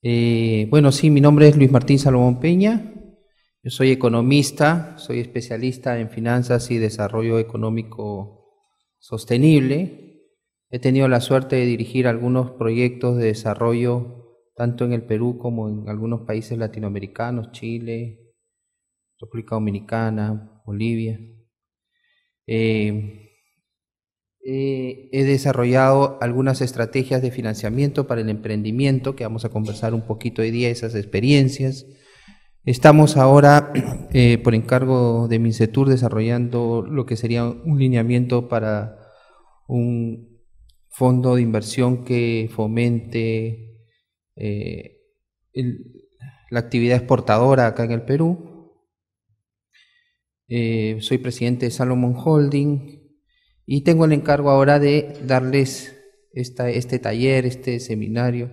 Bueno, sí, mi nombre es Luis Martín Salomón Peña. Yo soy economista, soy especialista en finanzas y desarrollo económico sostenible. He tenido la suerte de dirigir algunos proyectos de desarrollo tanto en el Perú como en algunos países latinoamericanos, Chile, República Dominicana, Bolivia. He desarrollado algunas estrategias de financiamiento para el emprendimiento, que vamos a conversar un poquito hoy día, esas experiencias. Estamos ahora, por encargo de Mincetur, desarrollando lo que sería un lineamiento para un fondo de inversión que fomente la actividad exportadora acá en el Perú. Soy presidente de Salomon Holding y tengo el encargo ahora de darles este taller, este seminario.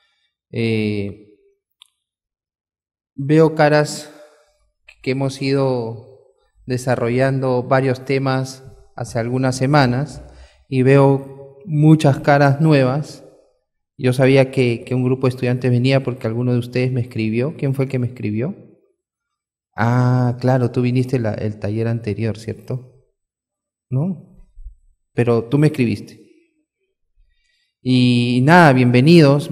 Veo caras que hemos ido desarrollando varios temas hace algunas semanas y veo muchas caras nuevas. Yo sabía que un grupo de estudiantes venía porque alguno de ustedes me escribió. ¿Quién fue el que me escribió? Ah, claro, tú viniste el taller anterior, ¿cierto? ¿No? Pero tú me escribiste. Y nada, bienvenidos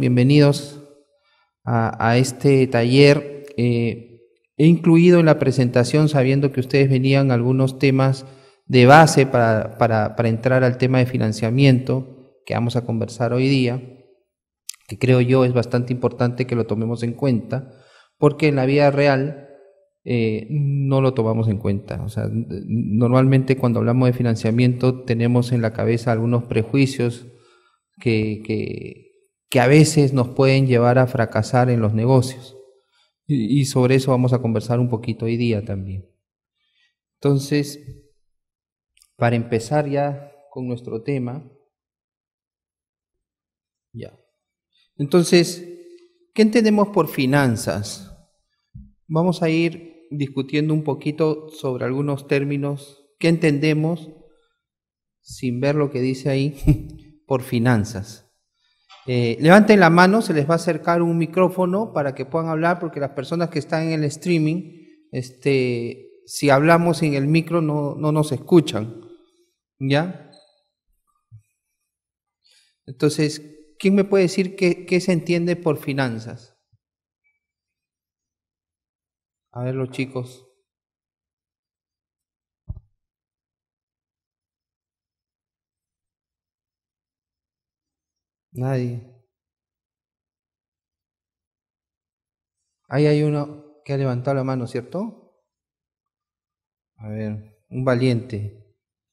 a este taller. He incluido en la presentación, sabiendo que ustedes venían, algunos temas de base para entrar al tema de financiamiento que vamos a conversar hoy día, que creo yo es bastante importante que lo tomemos en cuenta, porque en la vida real no lo tomamos en cuenta. O sea, normalmente cuando hablamos de financiamiento tenemos en la cabeza algunos prejuicios que a veces nos pueden llevar a fracasar en los negocios. Y sobre eso vamos a conversar un poquito hoy día también. Entonces, para empezar ya con nuestro tema, ya. Entonces, ¿qué entendemos por finanzas? Vamos a ir discutiendo un poquito sobre algunos términos. ¿Qué entendemos, sin ver lo que dice ahí, por finanzas? Levanten la mano, se les va a acercar un micrófono para que puedan hablar, porque las personas que están en el streaming, si hablamos en el micro no nos escuchan, ¿ya? Entonces, ¿quién me puede decir qué se entiende por finanzas? A ver, los chicos. Nadie. Ahí hay uno que ha levantado la mano, ¿cierto? A ver, un valiente.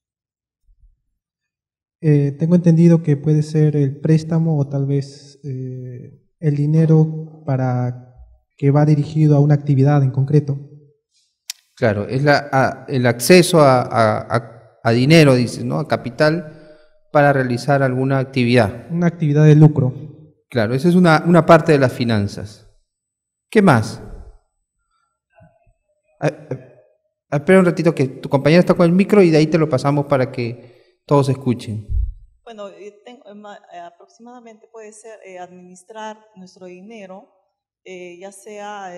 Tengo entendido que puede ser el préstamo o tal vez el dinero que va dirigido a una actividad en concreto. Claro, es el acceso a dinero, dices, ¿no? A capital para realizar alguna actividad. Una actividad de lucro. Claro, esa es una parte de las finanzas. ¿Qué más? Espera un ratito que tu compañera está con el micro y de ahí te lo pasamos para que todos escuchen. Bueno, aproximadamente puede ser administrar nuestro dinero, ya sea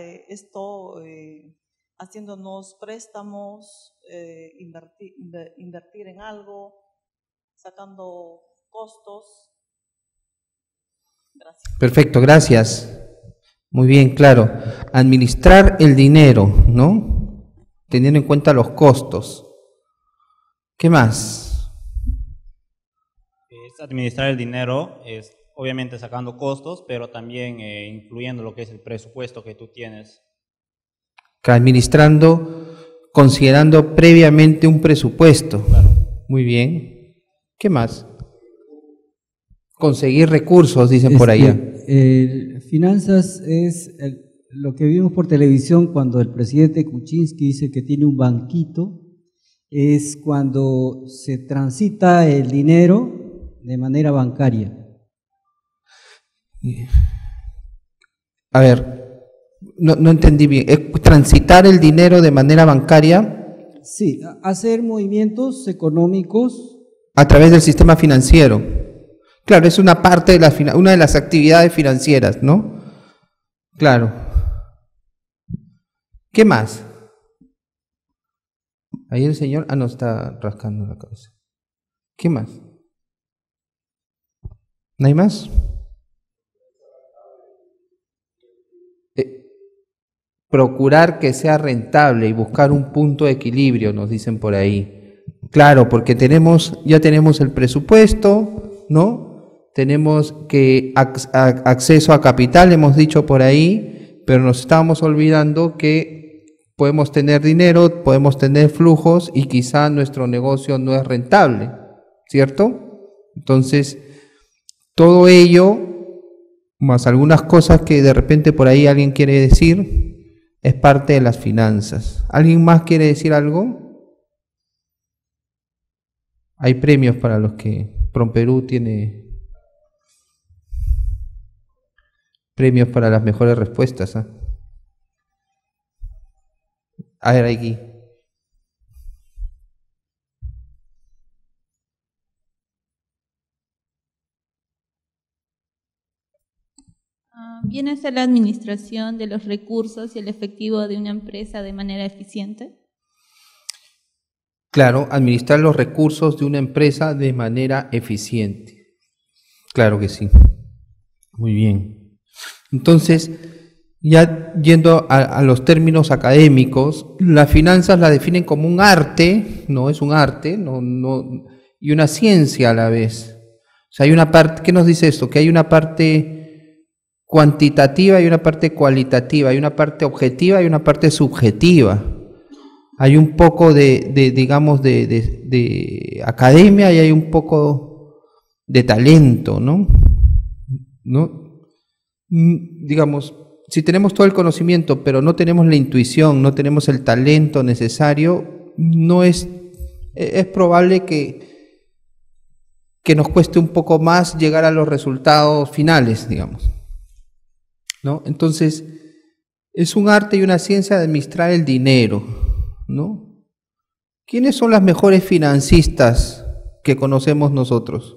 haciéndonos préstamos, invertir en algo, sacando costos. Gracias. Perfecto, gracias. Muy bien, claro. Administrar el dinero, ¿no? Teniendo en cuenta los costos. ¿Qué más? Administrar el dinero es obviamente sacando costos, pero también incluyendo lo que es el presupuesto que tú tienes. Administrando, considerando previamente un presupuesto. Claro. Muy bien. ¿Qué más? Conseguir recursos, dicen por allá. Finanzas es lo que vimos por televisión cuando el presidente Kuczynski dice que tiene un banquito, es cuando se transita el dinero de manera bancaria. A ver, no entendí bien. ¿Es transitar el dinero de manera bancaria? Sí, hacer movimientos económicos a través del sistema financiero. Claro, es una parte de una de las actividades financieras, ¿no? Claro. ¿Qué más? Ahí el señor, no, está rascando la cabeza. ¿Qué más? ¿No hay más? Procurar que sea rentable y buscar un punto de equilibrio, nos dicen por ahí. Claro, porque ya tenemos el presupuesto, ¿no? Tenemos que acceso a capital, hemos dicho por ahí, pero nos estábamos olvidando que podemos tener dinero, podemos tener flujos y quizá nuestro negocio no es rentable, ¿cierto? Entonces, todo ello, más algunas cosas que de repente por ahí alguien quiere decir, es parte de las finanzas. ¿Alguien más quiere decir algo? Hay premios para los que PROMPERÚ tiene premios para las mejores respuestas. A ver, aquí. ¿Viene a ser la administración de los recursos y el efectivo de una empresa de manera eficiente? Claro, administrar los recursos de una empresa de manera eficiente. Claro que sí. Muy bien. Entonces, ya yendo a los términos académicos, las finanzas la definen como un arte, no es un arte, y una ciencia a la vez. O sea, hay una parte, ¿qué nos dice esto? Que hay una parte cuantitativa y una parte cualitativa, hay una parte objetiva y una parte subjetiva. Hay un poco digamos, de academia y hay un poco de talento, ¿no? Digamos, si tenemos todo el conocimiento, pero no tenemos la intuición, no tenemos el talento necesario, es probable que nos cueste un poco más llegar a los resultados finales, digamos, ¿no? Entonces, es un arte y una ciencia de administrar el dinero, ¿no? ¿Quiénes son las mejores financistas que conocemos nosotros?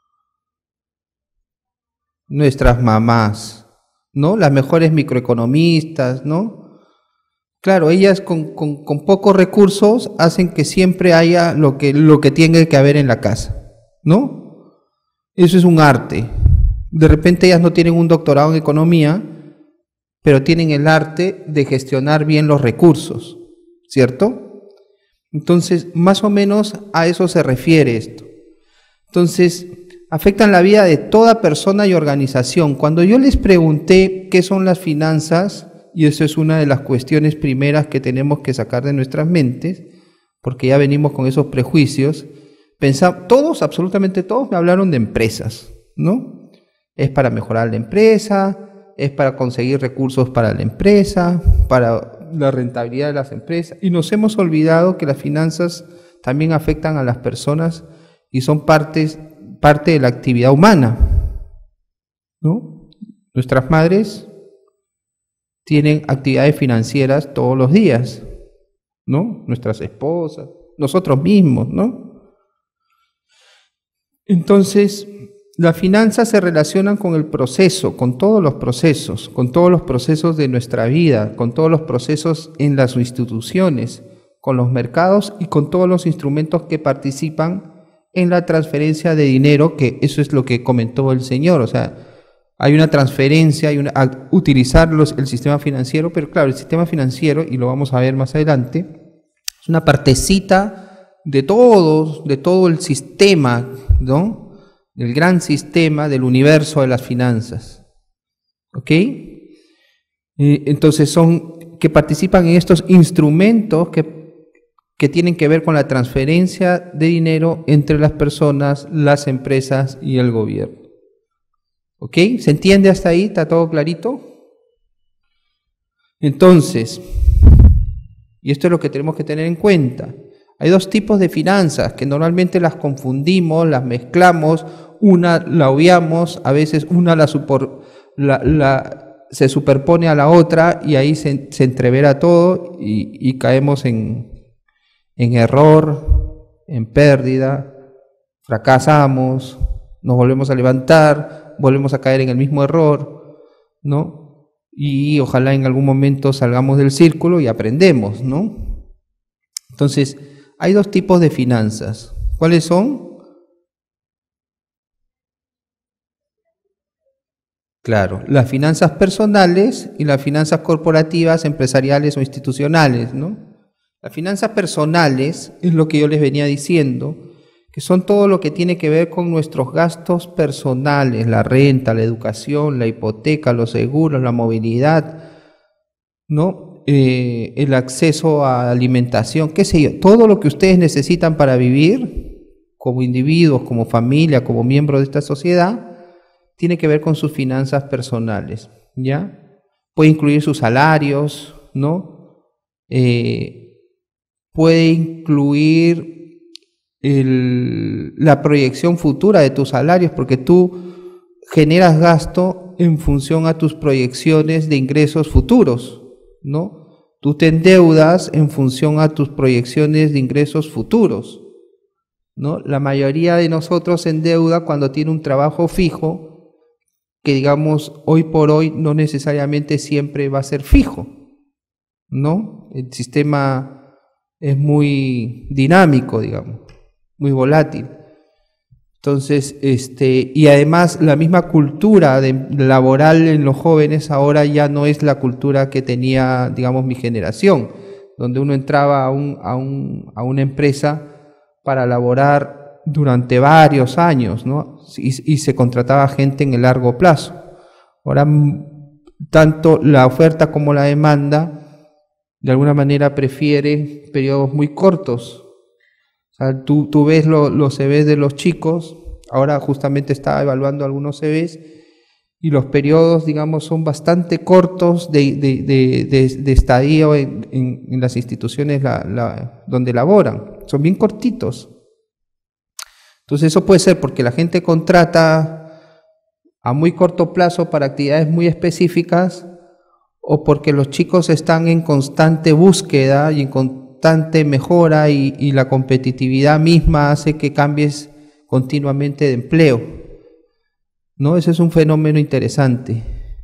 Nuestras mamás, ¿no? Las mejores microeconomistas, ¿no? Claro, ellas con pocos recursos hacen que siempre haya lo que tiene que haber en la casa, ¿no? Eso es un arte. De repente ellas no tienen un doctorado en economía, pero tienen el arte de gestionar bien los recursos, ¿cierto? Entonces, más o menos a eso se refiere esto. Entonces, afectan la vida de toda persona y organización. Cuando yo les pregunté qué son las finanzas, y eso es una de las cuestiones primeras que tenemos que sacar de nuestras mentes, porque ya venimos con esos prejuicios, todos, absolutamente todos, me hablaron de empresas, ¿no? Es para mejorar la empresa, es para conseguir recursos para la empresa, para la rentabilidad de las empresas, y nos hemos olvidado que las finanzas también afectan a las personas y son parte de la actividad humana, ¿no? Nuestras madres tienen actividades financieras todos los días, ¿no? Nuestras esposas, nosotros mismos, ¿no? Entonces, las finanzas se relacionan con el proceso, con todos los procesos de nuestra vida, con todos los procesos en las instituciones, con los mercados y con todos los instrumentos que participan en la transferencia de dinero, que eso es lo que comentó el señor. O sea, hay una transferencia, a utilizar el sistema financiero, pero claro, el sistema financiero, y lo vamos a ver más adelante, es una partecita de todo el sistema, ¿no? Del gran sistema del universo de las finanzas, ¿ok? Entonces que participan en estos instrumentos que tienen que ver con la transferencia de dinero entre las personas, las empresas y el gobierno, ¿ok? ¿Se entiende hasta ahí? ¿Está todo clarito? Entonces, y esto es lo que tenemos que tener en cuenta, hay dos tipos de finanzas que normalmente las confundimos, las mezclamos, una la obviamos, a veces una se superpone a la otra y ahí se entrevera todo y caemos en error, en pérdida, fracasamos, nos volvemos a levantar, volvemos a caer en el mismo error, ¿no? y ojalá en algún momento salgamos del círculo y aprendemos, ¿no? Entonces, hay dos tipos de finanzas. ¿Cuáles son? Claro, las finanzas personales y las finanzas corporativas, empresariales o institucionales, ¿no? Las finanzas personales es lo que yo les venía diciendo, que son todo lo que tiene que ver con nuestros gastos personales, la renta, la educación, la hipoteca, los seguros, la movilidad, ¿no? El acceso a alimentación, qué sé yo, todo lo que ustedes necesitan para vivir como individuos, como familia, como miembros de esta sociedad, tiene que ver con sus finanzas personales, ¿ya? Puede incluir sus salarios, ¿no? Puede incluir la proyección futura de tus salarios, porque tú generas gasto en función a tus proyecciones de ingresos futuros, ¿no? Tú te endeudas en función a tus proyecciones de ingresos futuros, ¿no? La mayoría de nosotros se endeuda cuando tiene un trabajo fijo, que digamos hoy por hoy no necesariamente siempre va a ser fijo, ¿no? El sistema es muy dinámico, digamos, muy volátil. Entonces, y además la misma cultura laboral en los jóvenes ahora ya no es la cultura que tenía, digamos, mi generación, donde uno entraba a una empresa para laborar durante varios años, ¿no? Y se contrataba gente en el largo plazo. Ahora, tanto la oferta como la demanda, de alguna manera prefiere periodos muy cortos. O sea, tú ves los CVs de los chicos, ahora justamente estaba evaluando algunos CVs, y los periodos, digamos, son bastante cortos de estadía en las instituciones donde laboran, son bien cortitos. Entonces eso puede ser porque la gente contrata a muy corto plazo para actividades muy específicas, o porque los chicos están en constante búsqueda y en constante mejora, y la competitividad misma hace que cambies continuamente de empleo, ¿no? Ese es un fenómeno interesante.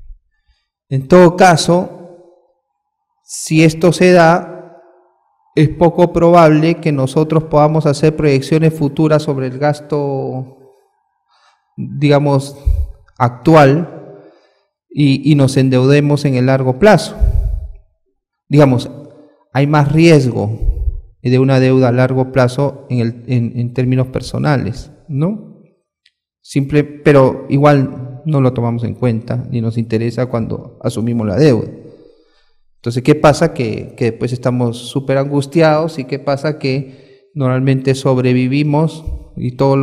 En todo caso, si esto se da, es poco probable que nosotros podamos hacer proyecciones futuras sobre el gasto, digamos, actual, y nos endeudemos en el largo plazo. Digamos, hay más riesgo de una deuda a largo plazo en términos personales, ¿no? Pero igual no lo tomamos en cuenta, ni nos interesa cuando asumimos la deuda. Entonces, ¿qué pasa? Que después estamos súper angustiados, y ¿qué pasa? Que normalmente sobrevivimos y todos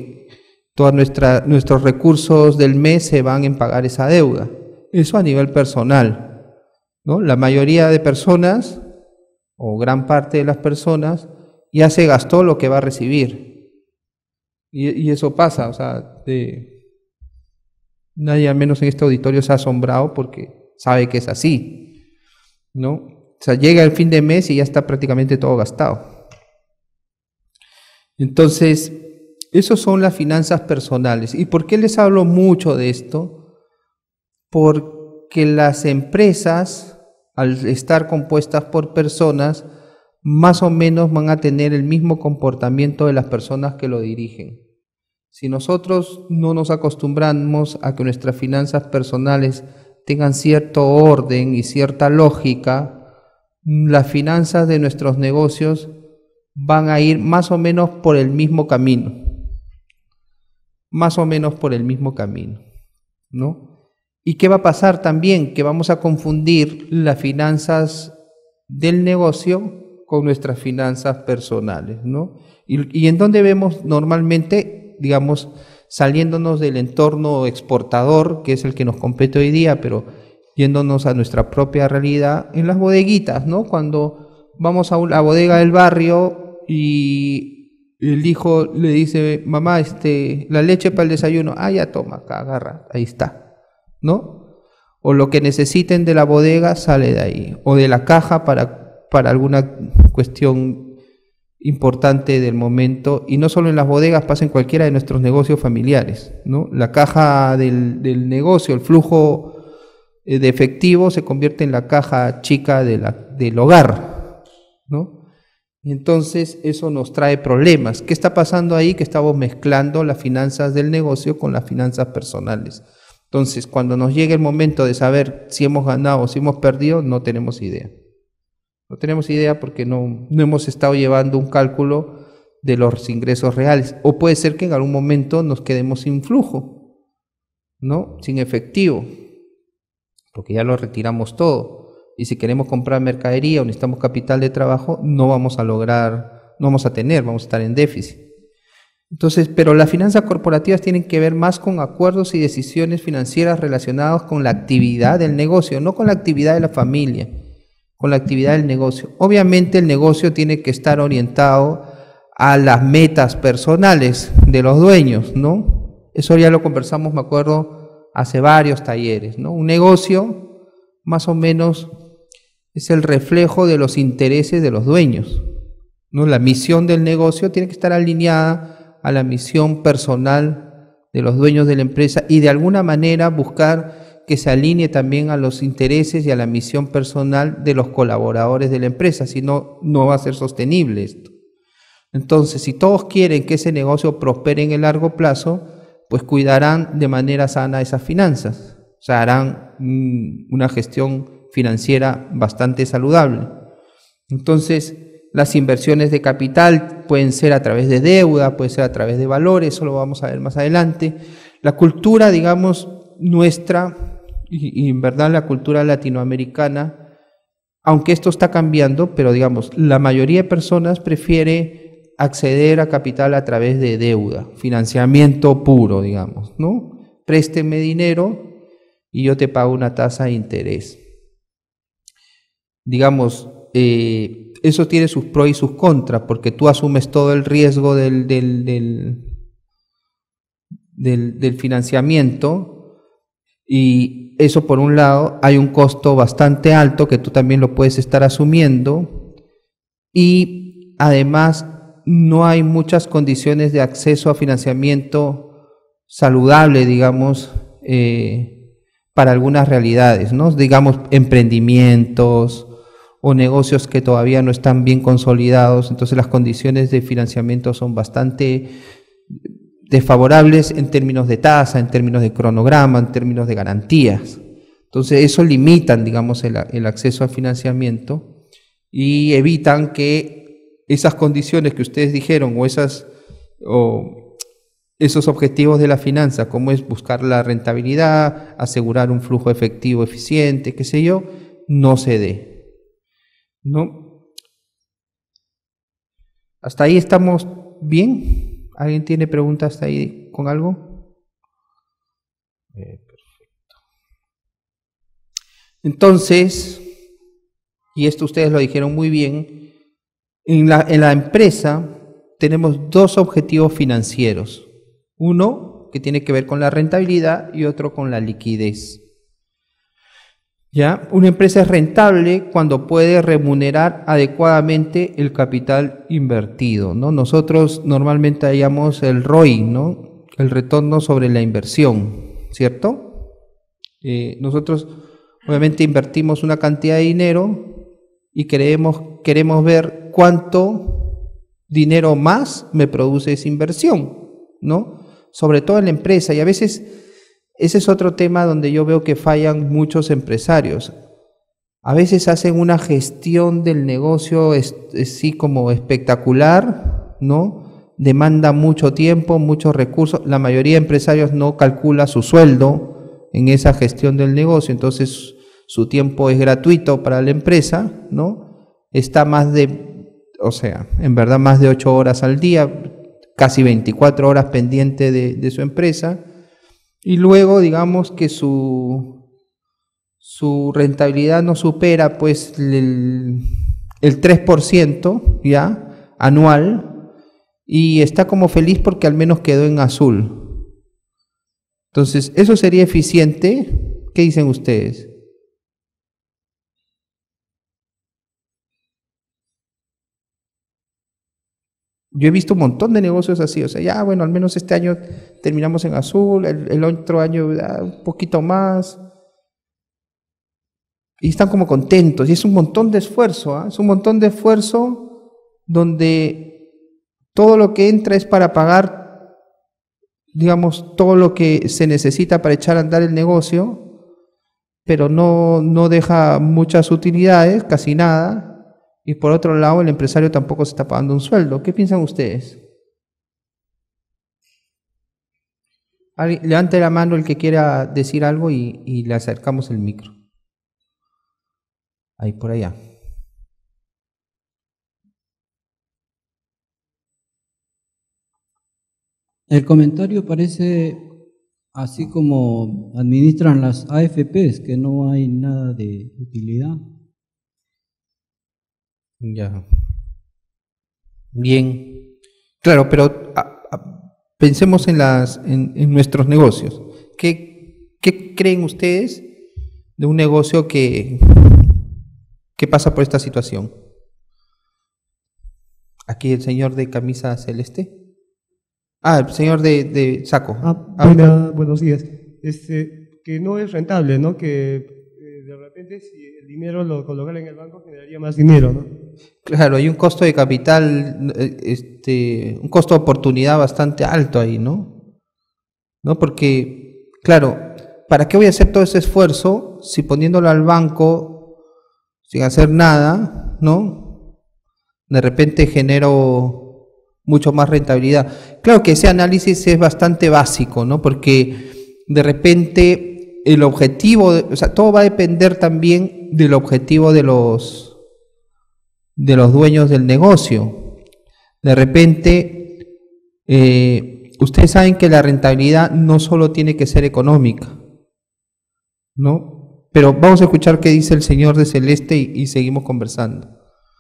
nuestros recursos del mes se van en pagar esa deuda. Eso a nivel personal, ¿no? La mayoría de personas, o gran parte de las personas, ya se gastó lo que va a recibir. Y eso pasa, o sea, nadie, al menos en este auditorio, se ha asombrado porque sabe que es así, ¿no? O sea, llega el fin de mes y ya está prácticamente todo gastado. Entonces, esas son las finanzas personales. ¿Y por qué les hablo mucho de esto? Porque las empresas, al estar compuestas por personas, más o menos van a tener el mismo comportamiento de las personas que lo dirigen. Si nosotros no nos acostumbramos a que nuestras finanzas personales tengan cierto orden y cierta lógica, las finanzas de nuestros negocios van a ir más o menos por el mismo camino. Más o menos por el mismo camino, ¿no? ¿Y qué va a pasar también? Que vamos a confundir las finanzas del negocio con nuestras finanzas personales, ¿no? ¿Y en dónde vemos normalmente, digamos, saliéndonos del entorno exportador, que es el que nos compete hoy día, pero yéndonos a nuestra propia realidad, en las bodeguitas, ¿no? Cuando vamos a la bodega del barrio y el hijo le dice, mamá, la leche para el desayuno, ya toma, acá, agarra, ahí está, ¿no? O lo que necesiten de la bodega sale de ahí, o de la caja para alguna cuestión importante del momento, y no solo en las bodegas, pasa en cualquiera de nuestros negocios familiares, ¿no? La caja del negocio, el flujo de efectivo se convierte en la caja chica del hogar, ¿no? Y entonces eso nos trae problemas. ¿Qué está pasando ahí? Que estamos mezclando las finanzas del negocio con las finanzas personales. Entonces, cuando nos llegue el momento de saber si hemos ganado o si hemos perdido, no tenemos idea. No tenemos idea porque no hemos estado llevando un cálculo de los ingresos reales. O puede ser que en algún momento nos quedemos sin flujo, ¿no? Sin efectivo, porque ya lo retiramos todo. Y si queremos comprar mercadería o necesitamos capital de trabajo, no vamos a lograr, no vamos a tener, vamos a estar en déficit. Entonces, pero las finanzas corporativas tienen que ver más con acuerdos y decisiones financieras relacionados con la actividad del negocio, no con la actividad de la familia, con la actividad del negocio. Obviamente el negocio tiene que estar orientado a las metas personales de los dueños, ¿no? Eso ya lo conversamos, me acuerdo, hace varios talleres, ¿no? Un negocio, más o menos, es el reflejo de los intereses de los dueños, ¿no? La misión del negocio tiene que estar alineada a la misión personal de los dueños de la empresa y de alguna manera buscar que se alinee también a los intereses y a la misión personal de los colaboradores de la empresa, si no, no va a ser sostenible esto. Entonces, si todos quieren que ese negocio prospere en el largo plazo, pues cuidarán de manera sana esas finanzas, o sea, harán una gestión financiera bastante saludable. Entonces, las inversiones de capital pueden ser a través de deuda, puede ser a través de valores, eso lo vamos a ver más adelante. La cultura, digamos, nuestra, y en verdad la cultura latinoamericana, aunque esto está cambiando, pero digamos, la mayoría de personas prefiere acceder a capital a través de deuda, financiamiento puro, digamos, ¿no? Présteme dinero y yo te pago una tasa de interés. Digamos, eso tiene sus pros y sus contras, porque tú asumes todo el riesgo del financiamiento, y eso por un lado hay un costo bastante alto que tú también lo puedes estar asumiendo, y además no hay muchas condiciones de acceso a financiamiento saludable, digamos, para algunas realidades, ¿no? Digamos, emprendimientos o negocios que todavía no están bien consolidados, entonces las condiciones de financiamiento son bastante desfavorables en términos de tasa, en términos de cronograma, en términos de garantías. Entonces eso limitan, digamos, el acceso al financiamiento y evitan que esas condiciones que ustedes dijeron o esos objetivos de la finanza, como es buscar la rentabilidad, asegurar un flujo efectivo eficiente, qué sé yo, no se dé, ¿no? ¿Hasta ahí estamos bien? ¿Alguien tiene preguntas hasta ahí con algo? Perfecto. Entonces, y esto ustedes lo dijeron muy bien, en la empresa tenemos dos objetivos financieros. Uno que tiene que ver con la rentabilidad y otro con la liquidez. ¿Ya? Una empresa es rentable cuando puede remunerar adecuadamente el capital invertido, ¿no? Nosotros normalmente hallamos el ROI, ¿no? El retorno sobre la inversión, ¿cierto? Nosotros obviamente invertimos una cantidad de dinero y queremos ver cuánto dinero más me produce esa inversión, ¿no? Sobre todo en la empresa, y a veces ese es otro tema donde yo veo que fallan muchos empresarios. A veces hacen una gestión del negocio así como espectacular, ¿no? Demanda mucho tiempo, muchos recursos. La mayoría de empresarios no calcula su sueldo en esa gestión del negocio, entonces su tiempo es gratuito para la empresa, ¿no? Está en verdad más de 8 horas al día, casi 24 horas pendiente de su empresa, y luego digamos que su rentabilidad no supera pues el 3% ya anual, y está como feliz porque al menos quedó en azul. Entonces, ¿eso sería eficiente? ¿Qué dicen ustedes? Yo he visto un montón de negocios así, o sea, ya bueno, al menos este año terminamos en azul, el otro año un poquito más. y están como contentos, y es un montón de esfuerzo, es un montón de esfuerzo donde todo lo que entra es para pagar, digamos, todo lo que se necesita para echar a andar el negocio, pero no deja muchas utilidades, casi nada, y por otro lado el empresario tampoco se está pagando un sueldo. ¿Qué piensan ustedes? Levante la mano el que quiera decir algo y le acercamos el micro. Ahí, por allá. El comentario parece así como administran las AFPs, que no hay nada de utilidad. Ya. Bien. Claro, pero pensemos en nuestros negocios. ¿Qué creen ustedes de un negocio que pasa por esta situación? Aquí el señor de camisa celeste. El señor de saco. Buenos días. Que no es rentable, ¿no? Que de repente si el dinero lo colocara en el banco generaría más dinero, ¿no? Claro, hay un costo de capital, un costo de oportunidad bastante alto ahí, ¿no? Porque, claro, ¿para qué voy a hacer todo ese esfuerzo si poniéndolo al banco sin hacer nada, ¿no? De repente genero mucho más rentabilidad. Claro que ese análisis es bastante básico, ¿no? Porque de repente el objetivo, o sea, todo va a depender también del objetivo de los dueños del negocio. De repente, ustedes saben que la rentabilidad no solo tiene que ser económica, ¿no? Pero vamos a escuchar qué dice el señor de celeste y seguimos conversando.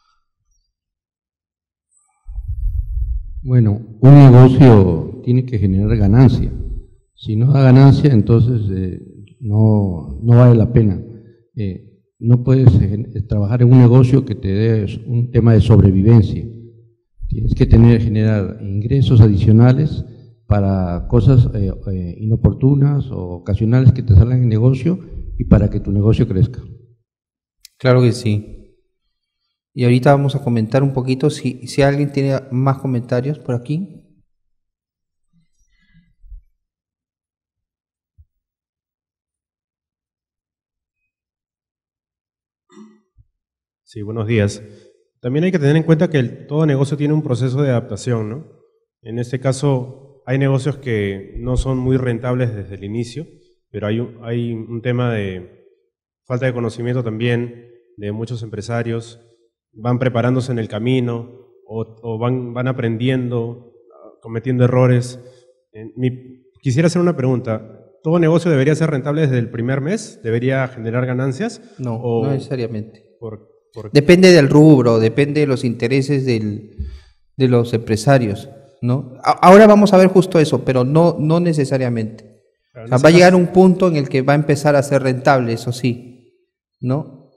Bueno, un negocio tiene que generar ganancia. Si no da ganancia, entonces no vale la pena. No puedes trabajar en un negocio que te dé un tema de sobrevivencia. Tienes que generar ingresos adicionales para cosas inoportunas o ocasionales que te salgan en el negocio y para que tu negocio crezca. Claro que sí. Y ahorita vamos a comentar un poquito, si alguien tiene más comentarios por aquí. Sí, buenos días. También hay que tener en cuenta que todo negocio tiene un proceso de adaptación, ¿no? En este caso, hay negocios que no son muy rentables desde el inicio, pero hay un tema de falta de conocimiento también de muchos empresarios. Van preparándose en el camino o van aprendiendo, cometiendo errores. Quisiera hacer una pregunta. ¿Todo negocio debería ser rentable desde el primer mes? ¿Debería generar ganancias? No, no necesariamente. Depende del rubro, depende de los intereses de los empresarios, ¿no? Ahora vamos a ver justo eso, pero no necesariamente. O sea, va a llegar un punto en el que va a empezar a ser rentable, eso sí, ¿no?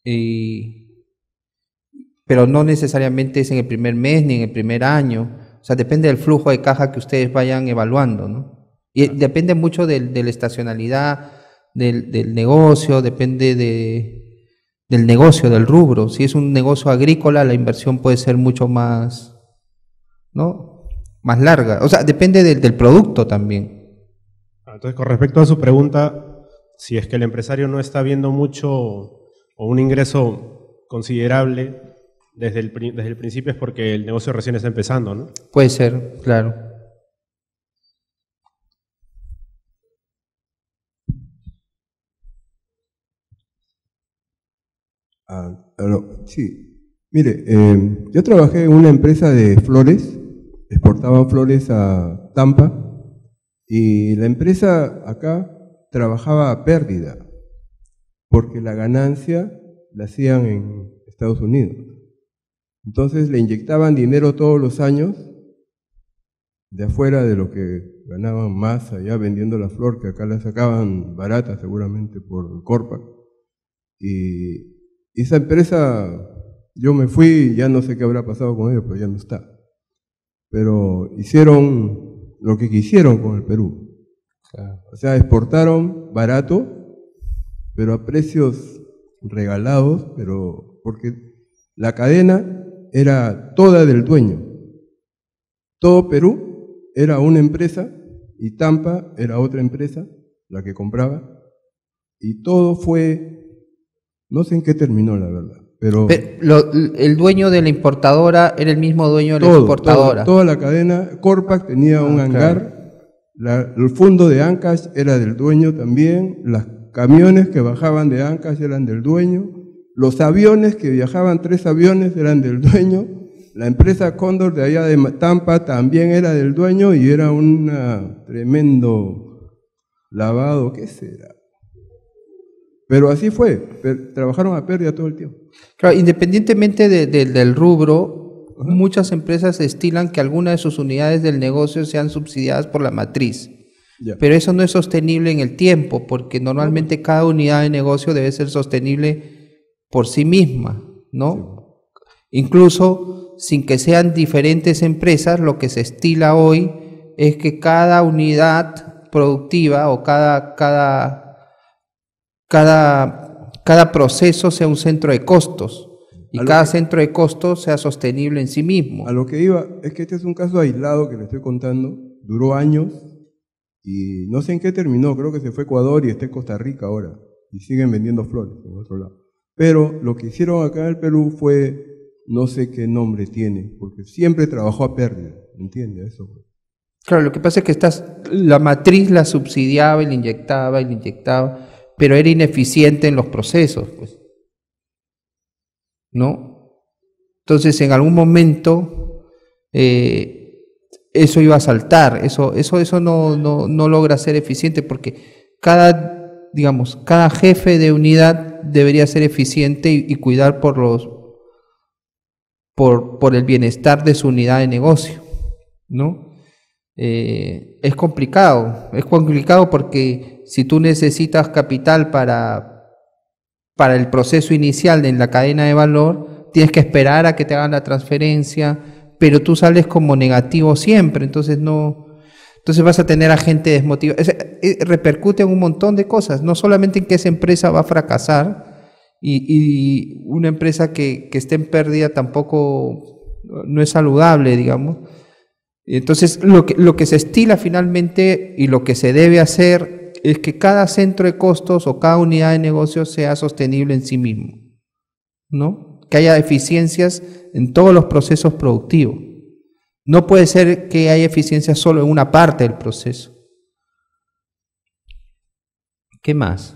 Pero no necesariamente es en el primer mes ni en el primer año. O sea, depende del flujo de caja que ustedes vayan evaluando, ¿no? Y depende mucho de la estacionalidad del negocio, depende del negocio, del rubro. Si es un negocio agrícola, la inversión puede ser mucho más, ¿no? Más larga. O sea, depende del producto también. Entonces, con respecto a su pregunta, si es que el empresario no está viendo mucho o un ingreso considerable desde el principio, es porque el negocio recién está empezando, ¿no? Puede ser, claro. Sí, mire, yo trabajé en una empresa de flores, exportaban flores a Tampa, y la empresa acá trabajaba a pérdida, porque la ganancia la hacían en Estados Unidos. Entonces le inyectaban dinero todos los años de afuera de lo que ganaban más allá vendiendo la flor, que acá la sacaban barata seguramente por Corpac. Y esa empresa, yo me fui, ya no sé qué habrá pasado con ellos, pero ya no está. Pero hicieron lo que quisieron con el Perú. Claro. O sea, exportaron barato, pero a precios regalados, pero porque la cadena era toda del dueño. Todo Perú era una empresa y Tampa era otra empresa, la que compraba, y todo fue, no sé en qué terminó la verdad, pero el dueño de la importadora era el mismo dueño de la exportadora. Toda la cadena, Corpac tenía un hangar, el fondo de Ancash era del dueño también, los camiones que bajaban de Ancash eran del dueño, los aviones que viajaban, 3 aviones eran del dueño, la empresa Cóndor de allá de Tampa también era del dueño y era un tremendo lavado, ¿qué será? Pero así fue, trabajaron a pérdida todo el tiempo. Claro, independientemente del rubro, muchas empresas estilan que algunas de sus unidades del negocio sean subsidiadas por la matriz. Ya. Pero eso no es sostenible en el tiempo, porque normalmente cada unidad de negocio debe ser sostenible por sí misma, ¿no? Sí. Incluso sin que sean diferentes empresas, lo que se estila hoy es que cada unidad productiva o cada proceso sea un centro de costos y cada centro de costos sea sostenible en sí mismo. A lo que iba es que este es un caso aislado que le estoy contando, duró años y no sé en qué terminó, creo que se fue a Ecuador y está en Costa Rica ahora y siguen vendiendo flores en otro lado. Pero lo que hicieron acá en el Perú fue, no sé qué nombre tiene, porque siempre trabajó a pérdida, ¿entiendes eso? Claro, lo que pasa es que la matriz la subsidiaba y la inyectaba, pero era ineficiente en los procesos, pues, ¿no? Entonces, en algún momento eso iba a saltar, eso no logra ser eficiente porque cada jefe de unidad debería ser eficiente y cuidar por el bienestar de su unidad de negocio, ¿no? Es complicado porque si tú necesitas capital para el proceso inicial en la cadena de valor, tienes que esperar a que te hagan la transferencia, pero tú sales como negativo siempre, entonces vas a tener a gente desmotivada. Repercute en un montón de cosas, no solamente en que esa empresa va a fracasar y una empresa que esté en pérdida tampoco no es saludable, digamos. Entonces, lo que se estila finalmente y lo que se debe hacer es que cada centro de costos o cada unidad de negocio sea sostenible en sí mismo, ¿no? Que haya eficiencias en todos los procesos productivos. No puede ser que haya eficiencias solo en una parte del proceso. ¿Qué más?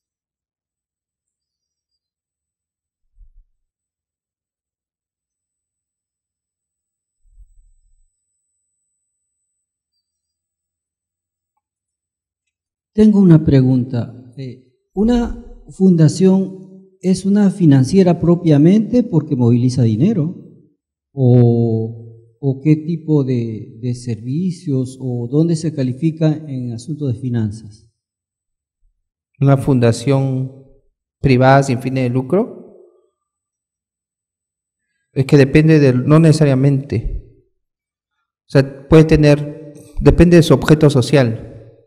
Tengo una pregunta. ¿Una fundación es una financiera propiamente porque moviliza dinero? ¿O qué tipo de servicios o dónde se califica en asuntos de finanzas? ¿Una fundación privada sin fines de lucro? Es que depende no necesariamente. O sea, depende de su objeto social.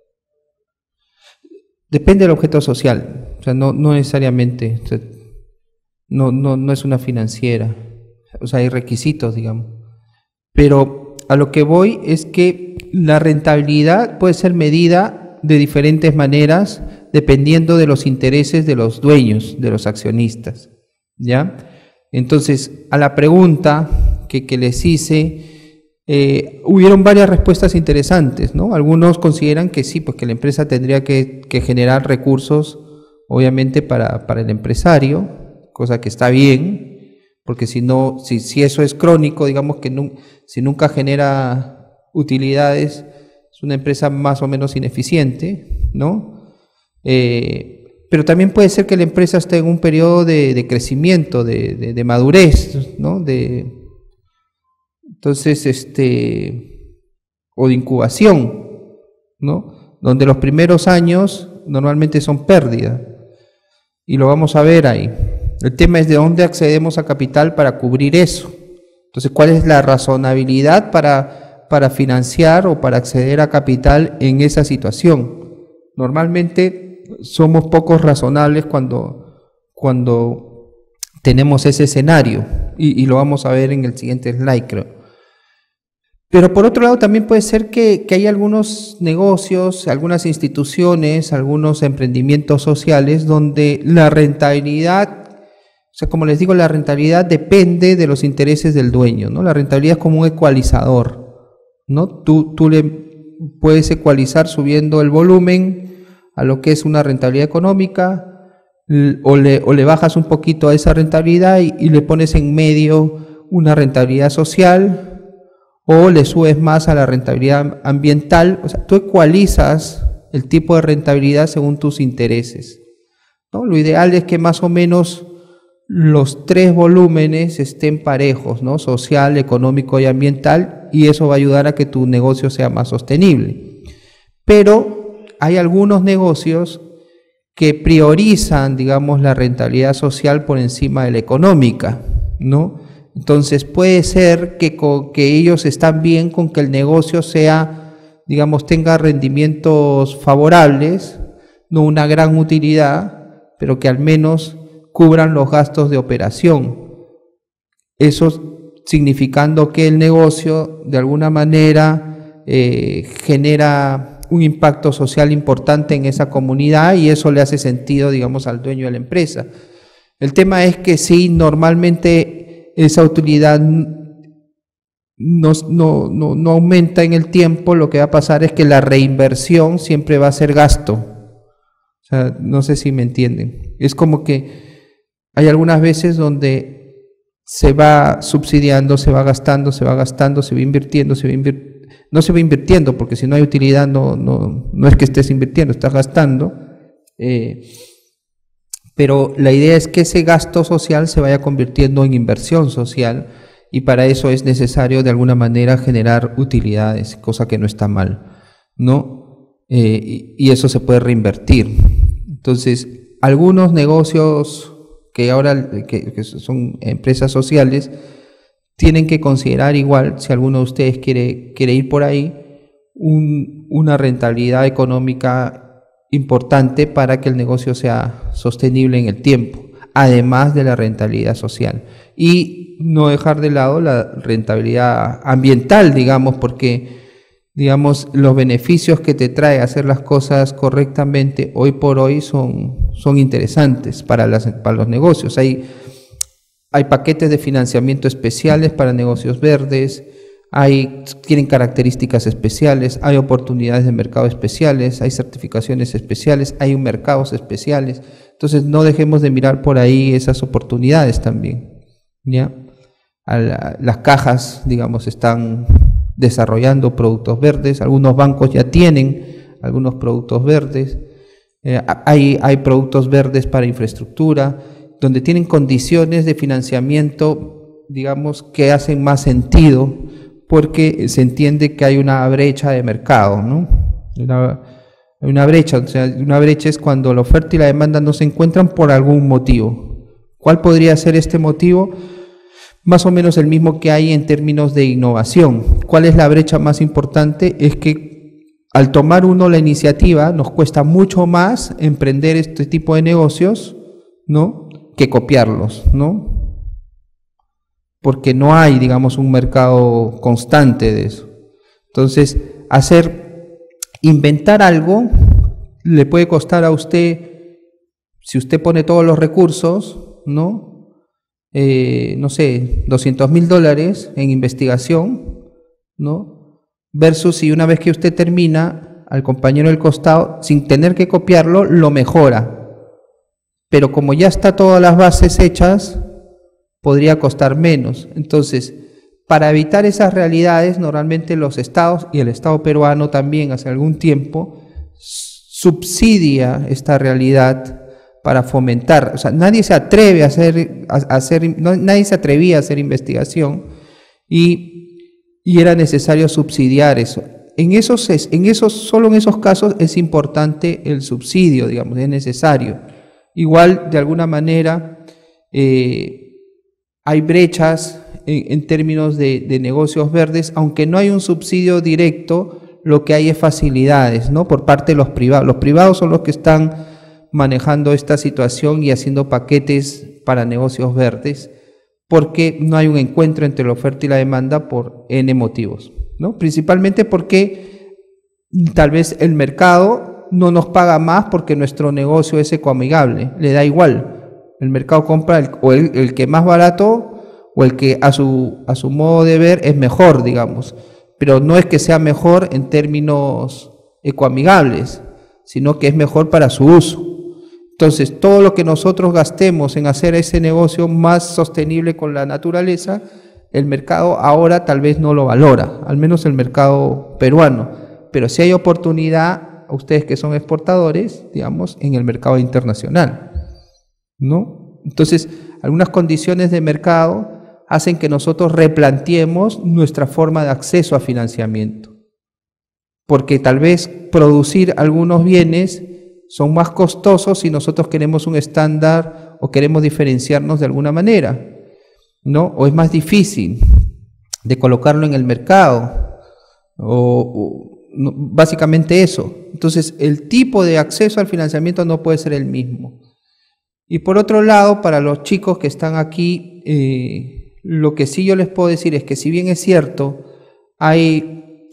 Depende del objeto social, o sea, no necesariamente, o sea, no es una financiera, o sea, hay requisitos, digamos. Pero a lo que voy es que la rentabilidad puede ser medida de diferentes maneras dependiendo de los intereses de los dueños, de los accionistas, ¿ya? Entonces, a la pregunta que les hice, hubieron varias respuestas interesantes, ¿no? Algunos consideran que sí, pues que la empresa tendría que generar recursos, obviamente, para el empresario, cosa que está bien, porque si eso es crónico, digamos que si nunca genera utilidades, es una empresa más o menos ineficiente, ¿no? Pero también puede ser que la empresa esté en un periodo de crecimiento, de madurez, ¿no? Entonces, o de incubación, ¿no? Donde los primeros años normalmente son pérdida, y lo vamos a ver ahí. El tema es de dónde accedemos a capital para cubrir eso. Entonces, ¿cuál es la razonabilidad para financiar o para acceder a capital en esa situación? Normalmente somos pocos razonables cuando cuando tenemos ese escenario, y lo vamos a ver en el siguiente slide, creo. Pero por otro lado también puede ser que hay algunos negocios, algunas instituciones, algunos emprendimientos sociales donde la rentabilidad, o sea, como les digo, la rentabilidad depende de los intereses del dueño, ¿no? La rentabilidad es como un ecualizador, ¿no? Tú le puedes ecualizar subiendo el volumen a lo que es una rentabilidad económica, o le bajas un poquito a esa rentabilidad y le pones en medio una rentabilidad social, o le subes más a la rentabilidad ambiental. O sea, tú ecualizas el tipo de rentabilidad según tus intereses, ¿no? Lo ideal es que más o menos los tres volúmenes estén parejos, ¿no? Social, económico y ambiental, y eso va a ayudar a que tu negocio sea más sostenible. Pero hay algunos negocios que priorizan, digamos, la rentabilidad social por encima de la económica, ¿no? Entonces puede ser que ellos están bien con que el negocio sea, digamos, tenga rendimientos favorables, no una gran utilidad, pero que al menos cubran los gastos de operación. Eso significando que el negocio de alguna manera genera un impacto social importante en esa comunidad, y eso le hace sentido, digamos, al dueño de la empresa. El tema es que sí, normalmente esa utilidad no aumenta en el tiempo. Lo que va a pasar es que la reinversión siempre va a ser gasto. O sea, no sé si me entienden. Es como que hay algunas veces donde se va subsidiando, se va gastando, se va invirtiendo, no se va invirtiendo, porque si no hay utilidad no es que estés invirtiendo, estás gastando, pero la idea es que ese gasto social se vaya convirtiendo en inversión social, y para eso es necesario de alguna manera generar utilidades, cosa que no está mal, ¿no? Y eso se puede reinvertir. Entonces, algunos negocios que ahora que son empresas sociales tienen que considerar igual, si alguno de ustedes quiere ir por ahí, una rentabilidad económica importante para que el negocio sea sostenible en el tiempo, además de la rentabilidad social. Y no dejar de lado la rentabilidad ambiental, digamos, porque digamos, los beneficios que te trae hacer las cosas correctamente hoy por hoy son interesantes para los negocios. Hay paquetes de financiamiento especiales para negocios verdes, tienen características especiales, hay oportunidades de mercado especiales, hay certificaciones especiales, hay mercados especiales. Entonces no dejemos de mirar por ahí esas oportunidades también, ¿ya? Las cajas, digamos, están desarrollando productos verdes, algunos bancos ya tienen algunos productos verdes, hay productos verdes para infraestructura, donde tienen condiciones de financiamiento, digamos, que hacen más sentido, porque se entiende que hay una brecha de mercado, ¿no? Una brecha, o sea, una brecha es cuando la oferta y la demanda no se encuentran por algún motivo. ¿Cuál podría ser este motivo? Más o menos el mismo que hay en términos de innovación. ¿Cuál es la brecha más importante? Es que al tomar uno la iniciativa nos cuesta mucho más emprender este tipo de negocios, ¿no?, que copiarlos, ¿no? Porque no hay, digamos, un mercado constante de eso. Entonces, inventar algo le puede costar a usted, si usted pone todos los recursos, ¿no?, no sé, $200,000 en investigación, ¿no? Versus si una vez que usted termina, al compañero del costado, sin tener que copiarlo, lo mejora. Pero como ya está todas las bases hechas, podría costar menos. Entonces, para evitar esas realidades, normalmente los estados, y el Estado peruano también hace algún tiempo, subsidia esta realidad para fomentar. O sea, nadie se atreve nadie se atrevía a hacer investigación, y era necesario subsidiar eso. Solo en esos casos es importante el subsidio, digamos, es necesario. Igual, de alguna manera, hay brechas en términos de negocios verdes, aunque no hay un subsidio directo, lo que hay es facilidades, ¿no?, por parte de los privados. Los privados son los que están manejando esta situación y haciendo paquetes para negocios verdes, porque no hay un encuentro entre la oferta y la demanda por N motivos, ¿no? Principalmente porque tal vez el mercado no nos paga más porque nuestro negocio es ecoamigable, le da igual. El mercado compra el que más barato o el que a su modo de ver es mejor, digamos, pero no es que sea mejor en términos ecoamigables, sino que es mejor para su uso. Entonces, todo lo que nosotros gastemos en hacer ese negocio más sostenible con la naturaleza, el mercado ahora tal vez no lo valora, al menos el mercado peruano, pero si hay oportunidad, a ustedes que son exportadores, digamos, en el mercado internacional, ¿no? Entonces, algunas condiciones de mercado hacen que nosotros replanteemos nuestra forma de acceso a financiamiento, porque tal vez producir algunos bienes son más costosos si nosotros queremos un estándar o queremos diferenciarnos de alguna manera, ¿no? O es más difícil de colocarlo en el mercado, básicamente eso. Entonces, el tipo de acceso al financiamiento no puede ser el mismo. Y por otro lado, para los chicos que están aquí, lo que sí yo les puedo decir es que si bien es cierto, hay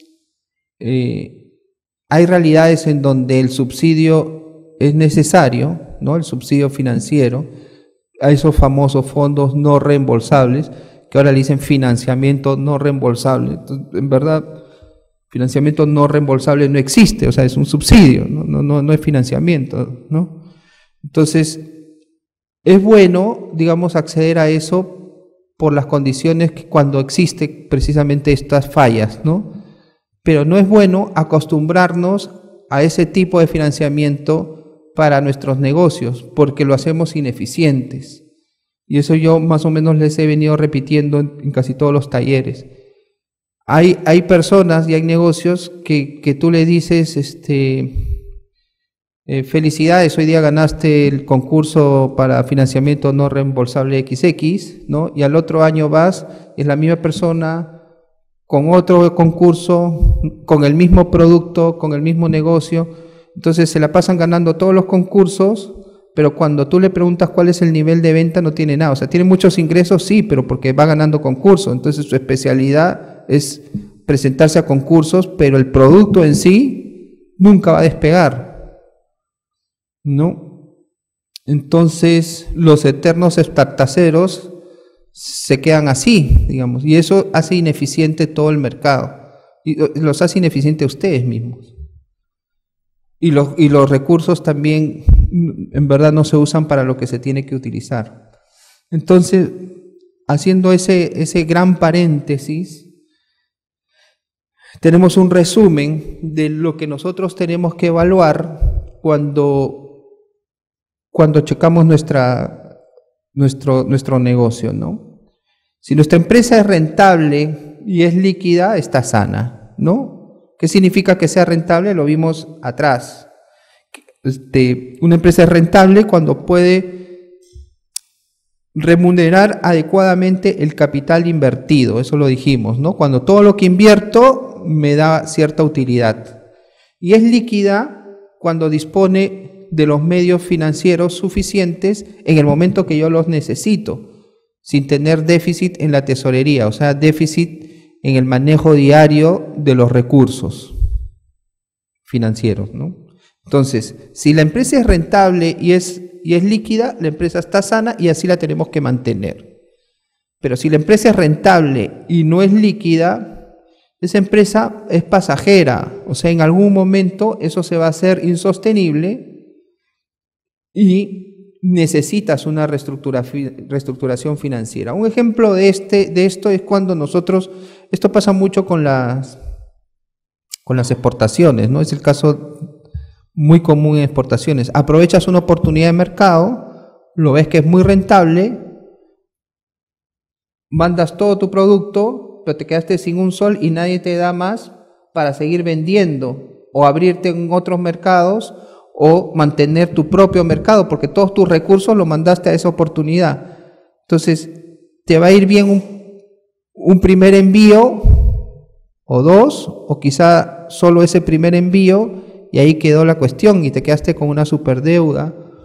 realidades en donde el subsidio es necesario, ¿no? El subsidio financiero, a esos famosos fondos no reembolsables, que ahora le dicen financiamiento no reembolsable. Entonces, en verdad, financiamiento no reembolsable no existe, o sea, es un subsidio, no es financiamiento, ¿no? Entonces, es bueno, digamos, acceder a eso por las condiciones que cuando existen precisamente estas fallas, ¿no? Pero no es bueno acostumbrarnos a ese tipo de financiamiento para nuestros negocios, porque lo hacemos ineficientes. Y eso yo más o menos les he venido repitiendo en casi todos los talleres. Hay personas y hay negocios que tú le dices, felicidades, hoy día ganaste el concurso para financiamiento no reembolsable XX, ¿no? Y al otro año vas, es la misma persona con otro concurso, con el mismo producto, con el mismo negocio. Entonces se la pasan ganando todos los concursos, pero cuando tú le preguntas cuál es el nivel de venta no tiene nada. O sea, tiene muchos ingresos, sí, pero porque va ganando concursos. Entonces su especialidad es presentarse a concursos, pero el producto en sí nunca va a despegar, ¿no? Entonces los eternos estartaceros se quedan así, digamos, y eso hace ineficiente todo el mercado, y los hace ineficiente a ustedes mismos. Y los recursos también, en verdad, no se usan para lo que se tiene que utilizar. Entonces, haciendo ese gran paréntesis, tenemos un resumen de lo que nosotros tenemos que evaluar cuando checamos nuestro negocio, ¿no? Si nuestra empresa es rentable y es líquida, está sana, ¿no? ¿Qué significa que sea rentable? Lo vimos atrás. Una empresa es rentable cuando puede remunerar adecuadamente el capital invertido, eso lo dijimos, ¿no? Cuando todo lo que invierto me da cierta utilidad. Y es líquida cuando dispone de los medios financieros suficientes en el momento que yo los necesito, sin tener déficit en la tesorería, o sea, déficit en el manejo diario de los recursos financieros, ¿no? Entonces, si la empresa es rentable y es líquida, la empresa está sana y así la tenemos que mantener. Pero si la empresa es rentable y no es líquida, esa empresa es pasajera, o sea, en algún momento eso se va a hacer insostenible y necesitas una reestructuración financiera. Un ejemplo de esto es cuando esto pasa mucho con las exportaciones, ¿no? Es el caso muy común en exportaciones. Aprovechas una oportunidad de mercado, lo ves que es muy rentable, mandas todo tu producto, pero te quedaste sin un sol y nadie te da más para seguir vendiendo o abrirte en otros mercados o mantener tu propio mercado, porque todos tus recursos los mandaste a esa oportunidad. Entonces, te va a ir bien un primer envío o dos, o quizá solo ese primer envío, y ahí quedó la cuestión y te quedaste con una superdeuda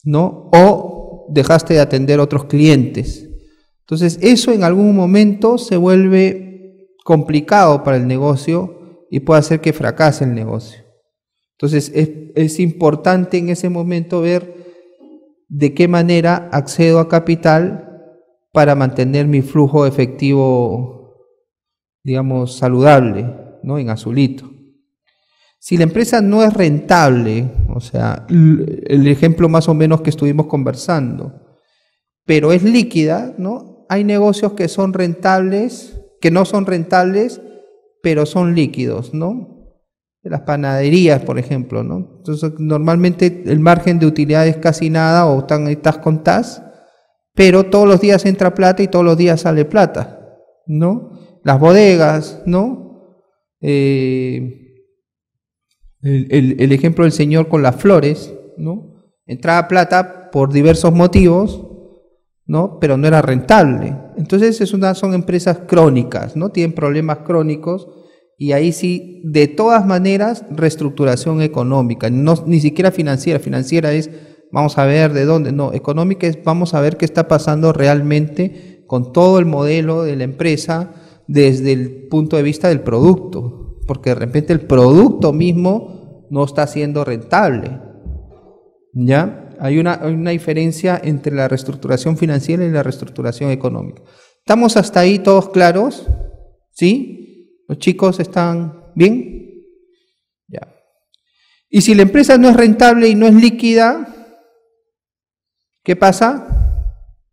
¿no? O dejaste de atender a otros clientes. Entonces, eso en algún momento se vuelve complicado para el negocio y puede hacer que fracase el negocio. Entonces, es importante en ese momento ver de qué manera accedo a capital para mantener mi flujo efectivo, digamos, saludable, ¿no? En azulito. Si la empresa no es rentable, o sea, el ejemplo más o menos que estuvimos conversando, pero es líquida, ¿no? Hay negocios que son rentables, que no son rentables, pero son líquidos, ¿no? Las panaderías, por ejemplo, ¿no? Entonces, normalmente el margen de utilidad es casi nada o estás con TAS, pero todos los días entra plata y todos los días sale plata, ¿no? Las bodegas, ¿no? El ejemplo del señor con las flores, ¿no? Entraba plata por diversos motivos, ¿no? Pero no era rentable. Entonces son empresas crónicas, ¿no? Tienen problemas crónicos y ahí sí, de todas maneras, reestructuración económica, ni siquiera financiera. Financiera es, vamos a ver de dónde, no, económica es, vamos a ver qué está pasando realmente con todo el modelo de la empresa desde el punto de vista del producto, porque de repente el producto mismo no está siendo rentable, ¿ya? Hay una diferencia entre la reestructuración financiera y la reestructuración económica. ¿Estamos hasta ahí todos claros? ¿Sí? ¿Los chicos están bien? Ya. Y si la empresa no es rentable y no es líquida, ¿qué pasa?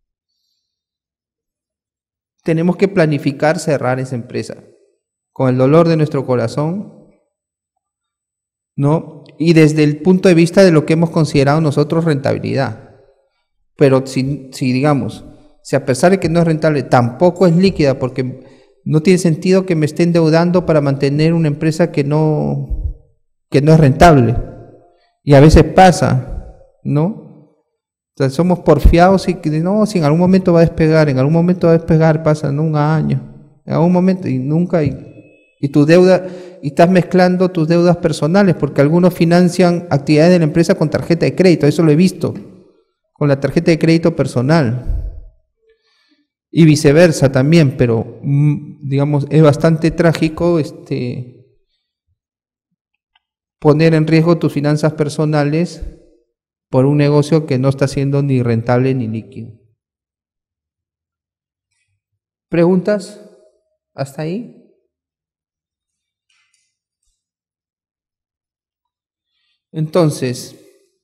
Tenemos que planificar cerrar esa empresa con el dolor de nuestro corazón, ¿no? Y desde el punto de vista de lo que hemos considerado nosotros rentabilidad. Pero si digamos, si a pesar de que no es rentable, tampoco es líquida, porque no tiene sentido que me esté endeudando para mantener una empresa que no es rentable. Y a veces pasa, ¿no? O sea, somos porfiados y que no, si en algún momento va a despegar, pasa, ¿no? Un año, en algún momento y nunca, y tu deuda, y estás mezclando tus deudas personales, porque algunos financian actividades de la empresa con tarjeta de crédito, eso lo he visto, con la tarjeta de crédito personal. Y viceversa también, pero digamos, es bastante trágico poner en riesgo tus finanzas personales por un negocio que no está siendo ni rentable ni líquido. ¿Preguntas? ¿Hasta ahí? Entonces,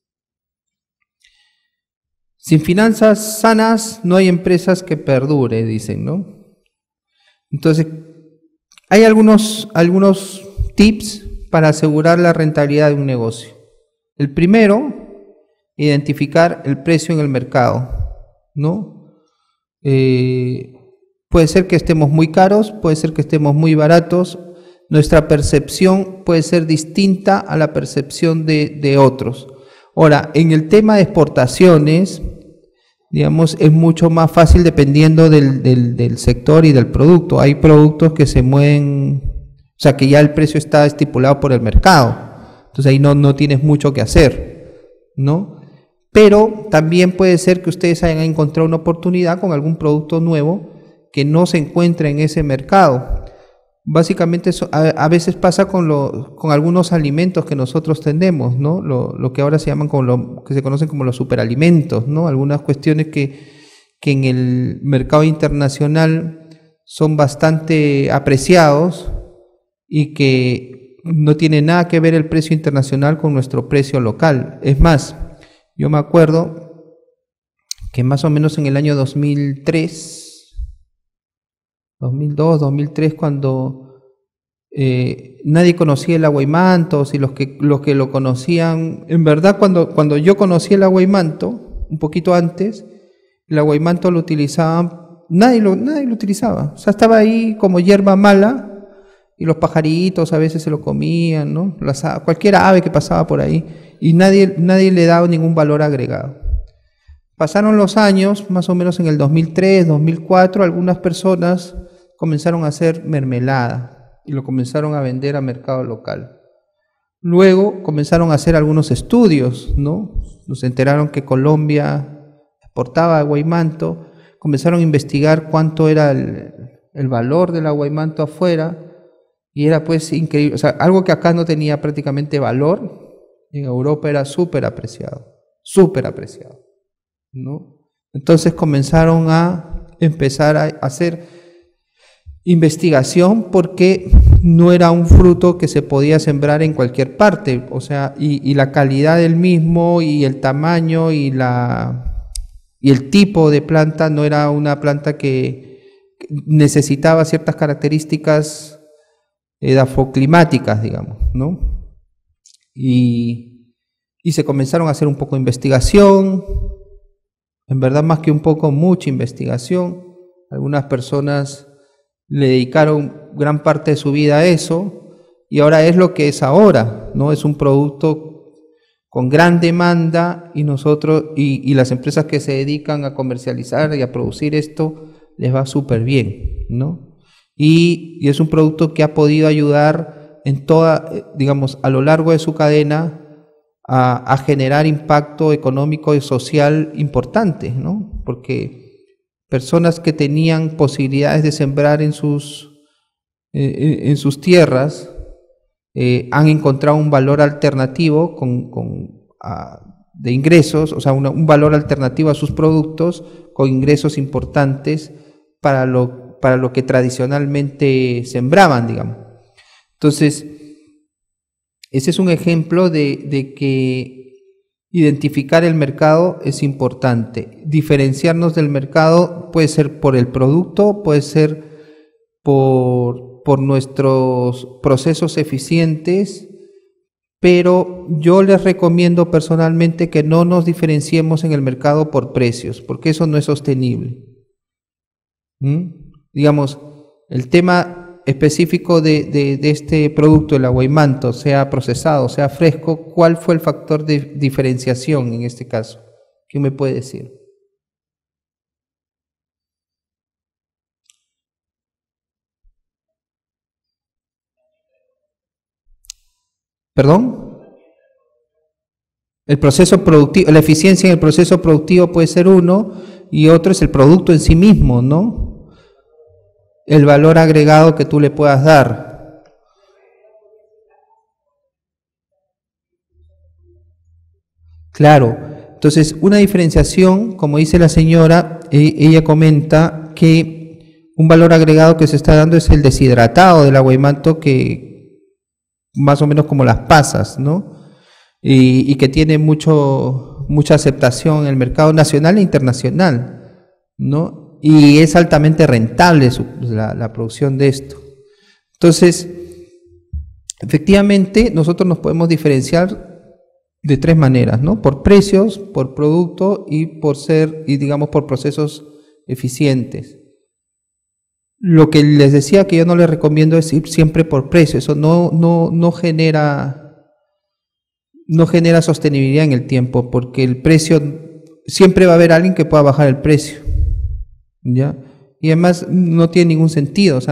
sin finanzas sanas no hay empresas que perdure, dicen, ¿no? Entonces, hay algunos tips para asegurar la rentabilidad de un negocio. El primero, identificar el precio en el mercado, ¿no? Puede ser que estemos muy caros, puede ser que estemos muy baratos. Nuestra percepción puede ser distinta a la percepción de otros. Ahora, en el tema de exportaciones, digamos, es mucho más fácil dependiendo del sector y del producto. Hay productos que se mueven, o sea, que ya el precio está estipulado por el mercado. Entonces ahí no tienes mucho que hacer, ¿no? Pero también puede ser que ustedes hayan encontrado una oportunidad con algún producto nuevo que no se encuentra en ese mercado. Básicamente eso, a veces pasa con algunos alimentos que nosotros tenemos, ¿no? Lo que ahora se llaman que se conocen como los superalimentos, ¿no? Algunas cuestiones que en el mercado internacional son bastante apreciados y que no tiene nada que ver el precio internacional con nuestro precio local. Es más, yo me acuerdo que más o menos en el año 2003, 2002, 2003, cuando nadie conocía el aguaymantos y los que lo conocían, en verdad cuando yo conocí el aguaymanto, un poquito antes, el aguaymanto lo utilizaban, nadie lo utilizaba, o sea, estaba ahí como hierba mala y los pajaritos a veces se lo comían, ¿no? Cualquier ave que pasaba por ahí y nadie le daba ningún valor agregado. Pasaron los años, más o menos en el 2003, 2004, algunas personas comenzaron a hacer mermelada y lo comenzaron a vender a mercado local. Luego comenzaron a hacer algunos estudios, ¿no? Nos enteraron que Colombia exportaba aguaimanto, comenzaron a investigar cuánto era el valor del aguaimanto afuera, y era pues increíble, o sea, algo que acá no tenía prácticamente valor, en Europa era súper apreciado, ¿no? Entonces comenzaron a empezar a hacer investigación porque no era un fruto que se podía sembrar en cualquier parte, o sea, y la calidad del mismo y el tamaño y el tipo de planta no era una planta que necesitaba ciertas características edafoclimáticas, digamos, ¿no? Y se comenzaron a hacer un poco de investigación, en verdad más que un poco, mucha investigación. Algunas personas le dedicaron gran parte de su vida a eso, y ahora es lo que es ahora, ¿no? Es un producto con gran demanda, y nosotros, y las empresas que se dedican a comercializar y a producir esto, les va súper bien, ¿no? Y es un producto que ha podido ayudar en toda, digamos, a lo largo de su cadena a generar impacto económico y social importante, ¿no? Porque personas que tenían posibilidades de sembrar en sus tierras han encontrado un valor alternativo de ingresos, o sea, un valor alternativo a sus productos con ingresos importantes para lo que tradicionalmente sembraban, digamos. Entonces, ese es un ejemplo de que identificar el mercado es importante. Diferenciarnos del mercado puede ser por el producto, puede ser por nuestros procesos eficientes, pero yo les recomiendo personalmente que no nos diferenciemos en el mercado por precios, porque eso no es sostenible. Digamos, el tema específico de este producto, el aguaimanto, sea procesado, sea fresco, ¿cuál fue el factor de diferenciación en este caso? ¿Quién me puede decir? ¿Perdón? El proceso productivo, la eficiencia en el proceso productivo puede ser uno, y otro es el producto en sí mismo, ¿no? El valor agregado que tú le puedas dar. Claro, entonces una diferenciación, como dice la señora, ella comenta que un valor agregado que se está dando es el deshidratado del aguaimanto, que más o menos como las pasas, ¿no? Y que tiene mucha aceptación en el mercado nacional e internacional, ¿no? Y es altamente rentable la producción de esto. Entonces, efectivamente, nosotros nos podemos diferenciar de tres maneras, ¿no? Por precios, por producto y digamos, por procesos eficientes. Lo que les decía que yo no les recomiendo es ir siempre por precio, eso no genera sostenibilidad en el tiempo, porque el precio, siempre va a haber alguien que pueda bajar el precio, ¿ya? Y además no tiene ningún sentido, o sea,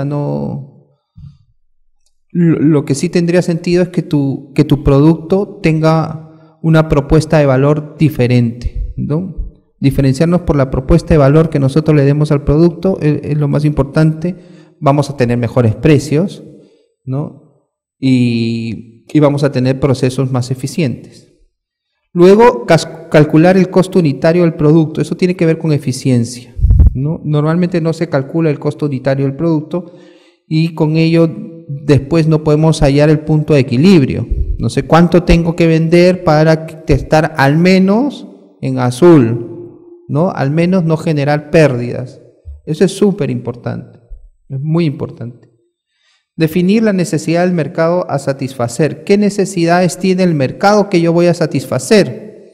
lo que sí tendría sentido es que tu producto tenga una propuesta de valor diferente, ¿no? Diferenciarnos por la propuesta de valor que nosotros le demos al producto es lo más importante. Vamos a tener mejores precios, ¿no? Y vamos a tener procesos más eficientes. Luego, calcular el costo unitario del producto. Eso tiene que ver con eficiencia, ¿no? Normalmente no se calcula el costo unitario del producto, y con ello después no podemos hallar el punto de equilibrio. No sé cuánto tengo que vender para estar al menos en azul, ¿no? Al menos no generar pérdidas. Eso es súper importante, es muy importante. Definir la necesidad del mercado a satisfacer. ¿Qué necesidades tiene el mercado que yo voy a satisfacer?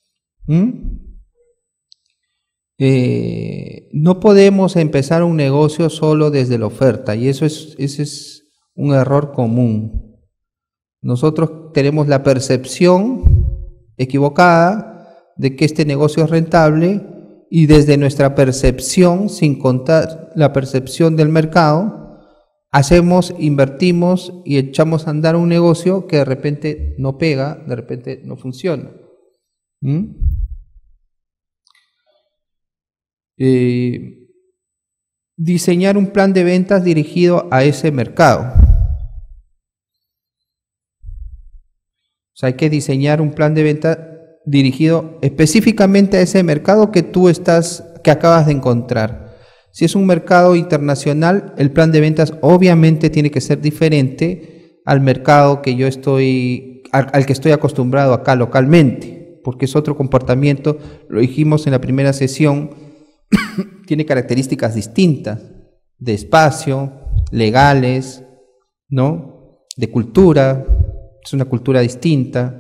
No podemos empezar un negocio solo desde la oferta, y ese es un error común. Nosotros tenemos la percepción equivocada de que este negocio es rentable, y desde nuestra percepción, sin contar la percepción del mercado, invertimos y echamos a andar un negocio que de repente no pega, de repente no funciona. Diseñar un plan de ventas dirigido a ese mercado. O sea, hay que diseñar un plan de venta dirigido específicamente a ese mercado que que acabas de encontrar. Si es un mercado internacional, el plan de ventas obviamente tiene que ser diferente al mercado que yo al que estoy acostumbrado acá localmente, porque es otro comportamiento, lo dijimos en la primera sesión, tiene características distintas, de espacio, legales, ¿no? De cultura, es una cultura distinta.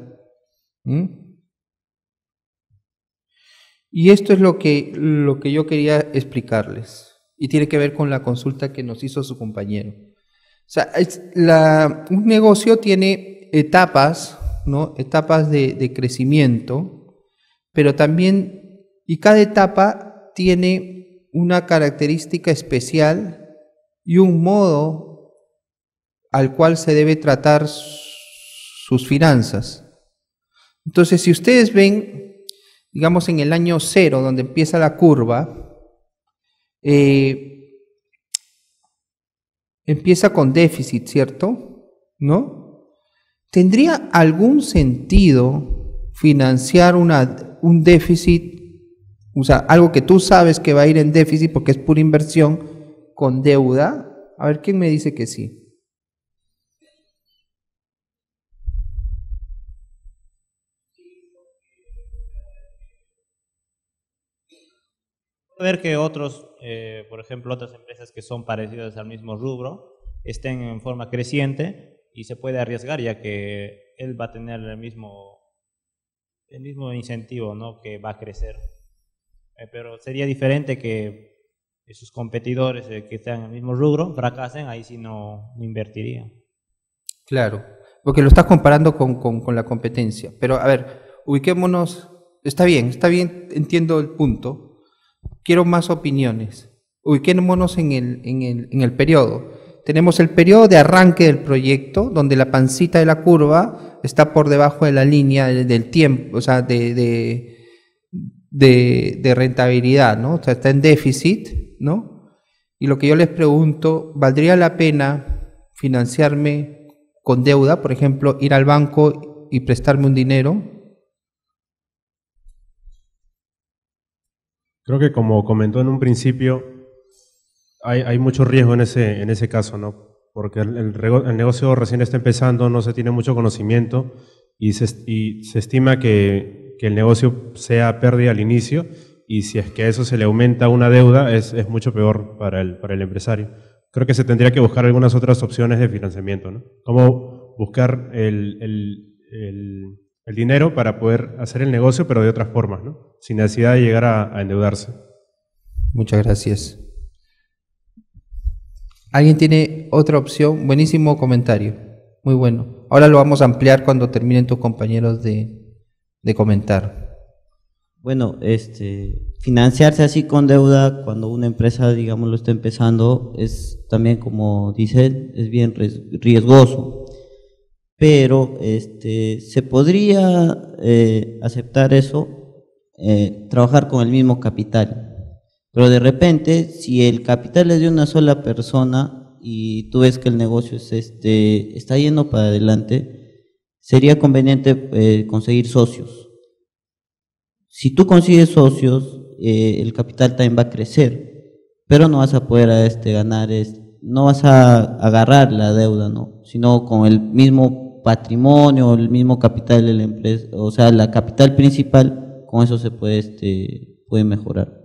Y esto es lo que yo quería explicarles, y tiene que ver con la consulta que nos hizo su compañero. O sea, un negocio tiene etapas, ¿no? Etapas de crecimiento, pero también, y cada etapa tiene una característica especial y un modo al cual se debe tratar sus finanzas. Entonces, si ustedes ven, digamos en el año 0, donde empieza la curva, empieza con déficit, ¿cierto? ¿No? ¿Tendría algún sentido financiar un déficit, o sea, algo que tú sabes que va a ir en déficit porque es pura inversión, con deuda? A ver, ¿quién me dice que sí? Ver que otros, por ejemplo, otras empresas que son parecidas al mismo rubro, estén en forma creciente y se puede arriesgar, ya que él va a tener el mismo incentivo, ¿no? Que va a crecer. Pero sería diferente que sus competidores que están en el mismo rubro fracasen, ahí sí no invertirían. Claro, porque lo estás comparando con la competencia. Pero a ver, ubiquémonos, está bien, entiendo el punto. Quiero más opiniones. Ubiquémonos en el periodo. Tenemos el periodo de arranque del proyecto, donde la pancita de la curva está por debajo de la línea del tiempo, o sea, de rentabilidad, ¿no? O sea, está en déficit, ¿no? Y lo que yo les pregunto, ¿valdría la pena financiarme con deuda? Por ejemplo, ir al banco y prestarme un dinero. Creo que como comentó en un principio, hay mucho riesgo en ese caso, ¿no? Porque el negocio recién está empezando, no se tiene mucho conocimiento y se estima que el negocio sea pérdida al inicio, y si es que a eso se le aumenta una deuda, es mucho peor para el empresario. Creo que se tendría que buscar algunas otras opciones de financiamiento, ¿no? Cómo buscar el dinero para poder hacer el negocio, pero de otras formas, ¿no? Sin necesidad de llegar a endeudarse. Muchas gracias. ¿Alguien tiene otra opción? Buenísimo comentario, muy bueno. Ahora lo vamos a ampliar cuando terminen tus compañeros de comentar. Bueno, financiarse así con deuda cuando una empresa, digamos, lo está empezando, es también, como dice él, es bien riesgoso. Pero se podría aceptar eso, trabajar con el mismo capital. Pero de repente, si el capital es de una sola persona y tú ves que el negocio está yendo para adelante, sería conveniente conseguir socios. Si tú consigues socios, el capital también va a crecer, pero no vas a poder ganar, no vas a agarrar la deuda, ¿no? Sino con el mismo patrimonio, el mismo capital de la empresa, o sea, la capital principal, con eso se puede mejorar.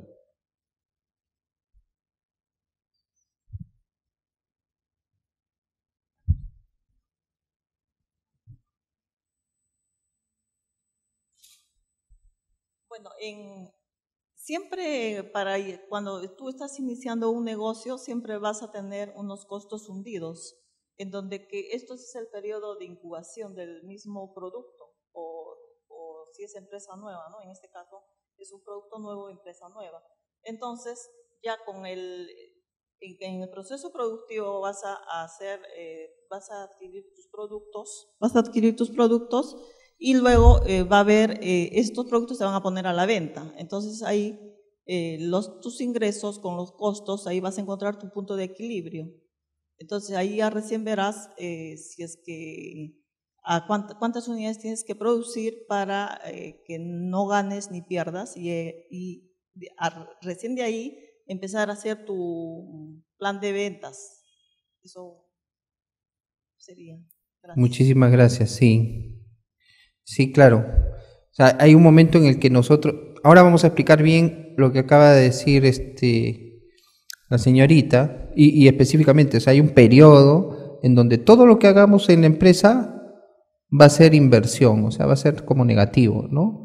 Bueno, siempre cuando tú estás iniciando un negocio, siempre vas a tener unos costos hundidos, en donde que esto es el periodo de incubación del mismo producto, o si es empresa nueva, ¿no? En este caso es un producto nuevo, empresa nueva. Entonces, ya con en el proceso productivo vas a adquirir tus productos y luego va a haber, estos productos se van a poner a la venta. Entonces ahí tus ingresos con los costos, ahí vas a encontrar tu punto de equilibrio. Entonces ahí ya recién verás si es que cuántas unidades tienes que producir para que no ganes ni pierdas y recién de ahí empezar a hacer tu plan de ventas. Eso sería. Gracias. Muchísimas gracias, sí. Sí, claro. O sea, hay un momento en el que nosotros... Ahora vamos a explicar bien lo que acaba de decir la señorita y específicamente, o sea, hay un periodo en donde todo lo que hagamos en la empresa va a ser inversión, o sea, va a ser como negativo, ¿no?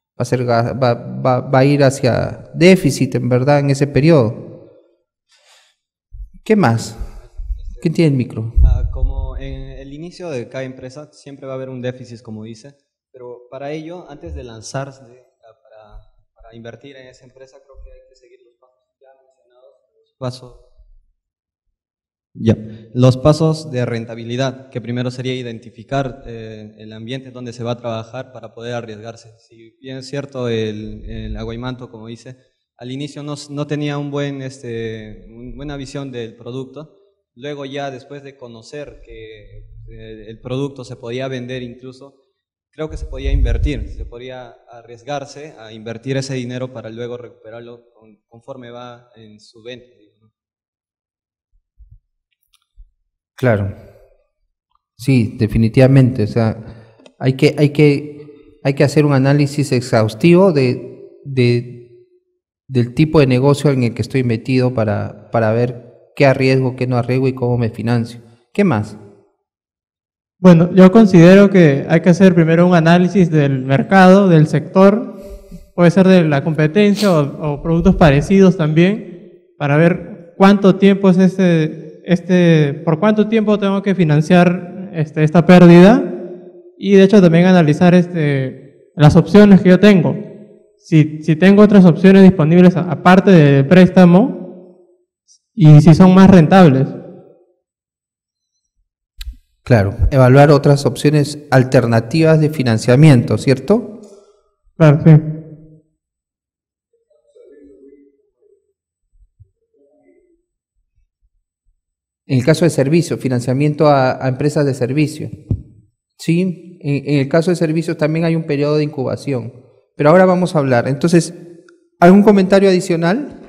Va a ir hacia déficit, en verdad, en ese periodo. ¿Qué más? ¿Quién tiene el micro? Como en el inicio de cada empresa siempre va a haber un déficit, como dice, pero para ello, antes de lanzarse para invertir en esa empresa, creo que hay que seguir los pasos ya mencionados, los pasos de rentabilidad, que primero sería identificar el ambiente donde se va a trabajar para poder arriesgarse. Si bien es cierto, el Aguaymanto, como dice, al inicio no tenía buena visión del producto, luego ya después de conocer que el producto se podía vender incluso, creo que se podía invertir, se podía arriesgarse a invertir ese dinero para luego recuperarlo conforme va en su venta. Claro, sí, definitivamente. O sea, hay que hacer un análisis exhaustivo del tipo de negocio en el que estoy metido para ver qué arriesgo, qué no arriesgo y cómo me financio. ¿Qué más? Bueno, yo considero que hay que hacer primero un análisis del mercado, del sector, puede ser de la competencia o productos parecidos también, para ver cuánto tiempo es por cuánto tiempo tengo que financiar esta pérdida, y de hecho también analizar las opciones que yo tengo. Si tengo otras opciones disponibles aparte del préstamo y si son más rentables. Claro, evaluar otras opciones alternativas de financiamiento, ¿cierto? Claro, sí. En el caso de servicios, financiamiento a empresas de servicio. Sí, en el caso de servicios también hay un periodo de incubación. Pero ahora vamos a hablar. Entonces, ¿algún comentario adicional?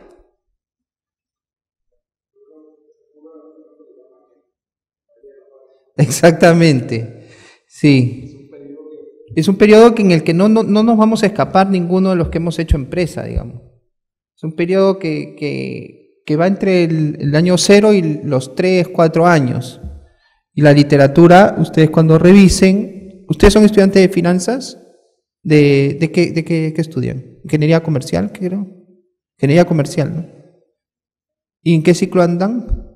Exactamente, sí. Es un periodo en el que no nos vamos a escapar ninguno de los que hemos hecho empresa, digamos. Es un periodo que va entre el año 0 y los 3, 4 años. Y la literatura, ustedes cuando revisen, ¿ustedes son estudiantes de finanzas? ¿De qué estudian? ¿Ingeniería comercial, creo? Ingeniería comercial, ¿no? ¿Y en qué ciclo andan?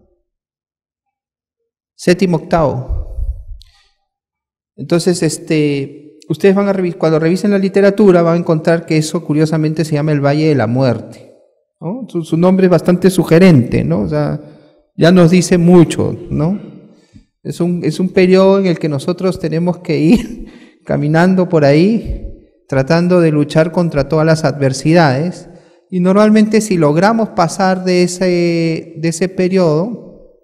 7º, 8º. Entonces, ustedes van a cuando revisen la literatura van a encontrar que eso curiosamente se llama el Valle de la Muerte, ¿no? Su nombre es bastante sugerente, ¿no? O sea, ya nos dice mucho, ¿no? Es un periodo en el que nosotros tenemos que ir caminando por ahí, tratando de luchar contra todas las adversidades, y normalmente si logramos pasar de ese periodo,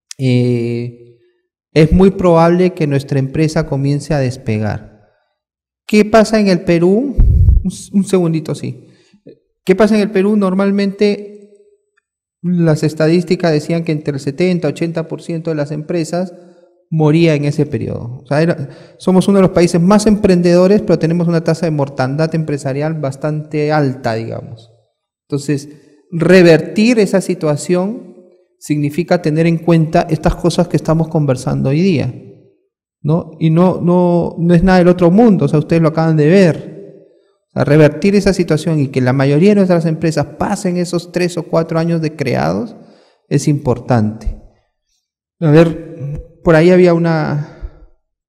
es muy probable que nuestra empresa comience a despegar. ¿Qué pasa en el Perú? Un segundito, sí. ¿Qué pasa en el Perú? Normalmente las estadísticas decían que entre el 70-80% de las empresas moría en ese periodo. O sea, somos uno de los países más emprendedores, pero tenemos una tasa de mortandad empresarial bastante alta, digamos. Entonces, revertir esa situación significa tener en cuenta estas cosas que estamos conversando hoy día, ¿no? Y no es nada del otro mundo, o sea, ustedes lo acaban de ver. O sea, revertir esa situación y que la mayoría de nuestras empresas pasen esos 3 o 4 años de creados es importante. A ver, por ahí había una...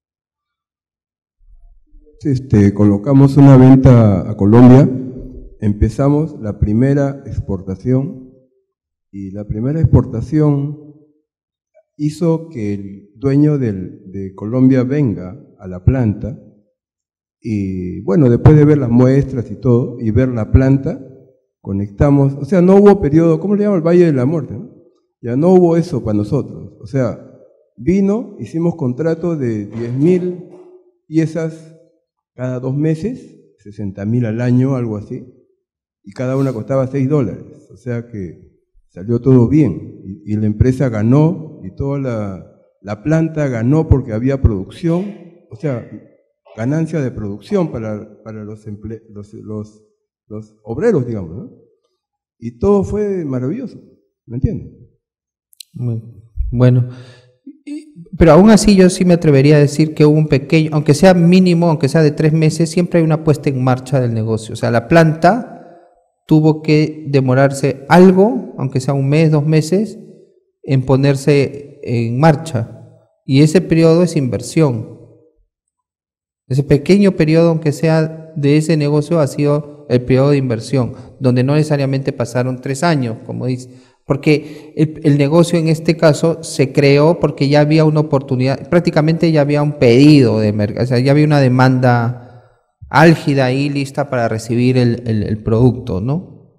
Colocamos una venta a Colombia, empezamos la primera exportación Y la primera exportación hizo que el dueño de Colombia venga a la planta y, bueno, después de ver las muestras y todo, y ver la planta, conectamos, o sea, no hubo periodo, ¿cómo le llaman? El Valle de la Muerte, ¿no? Ya no hubo eso para nosotros, o sea, vino, hicimos contrato de 10.000 piezas cada 2 meses, 60.000 al año, algo así, y cada una costaba $6, o sea que salió todo bien, y la empresa ganó, y toda la planta ganó porque había producción, o sea, ganancia de producción para los obreros, digamos, ¿no? Y todo fue maravilloso, ¿me entiendes? Bueno, pero aún así yo sí me atrevería a decir que hubo un pequeño, aunque sea mínimo, aunque sea de 3 meses, siempre hay una puesta en marcha del negocio. O sea, la planta tuvo que demorarse algo, aunque sea 1 mes, 2 meses, en ponerse en marcha. Y ese periodo es inversión. Ese pequeño periodo, aunque sea de ese negocio, ha sido el periodo de inversión, donde no necesariamente pasaron 3 años, como dice. Porque el negocio en este caso se creó porque ya había una oportunidad, prácticamente ya había un pedido de mercado, o sea, ya había una demanda álgida ahí lista para recibir el producto, ¿no?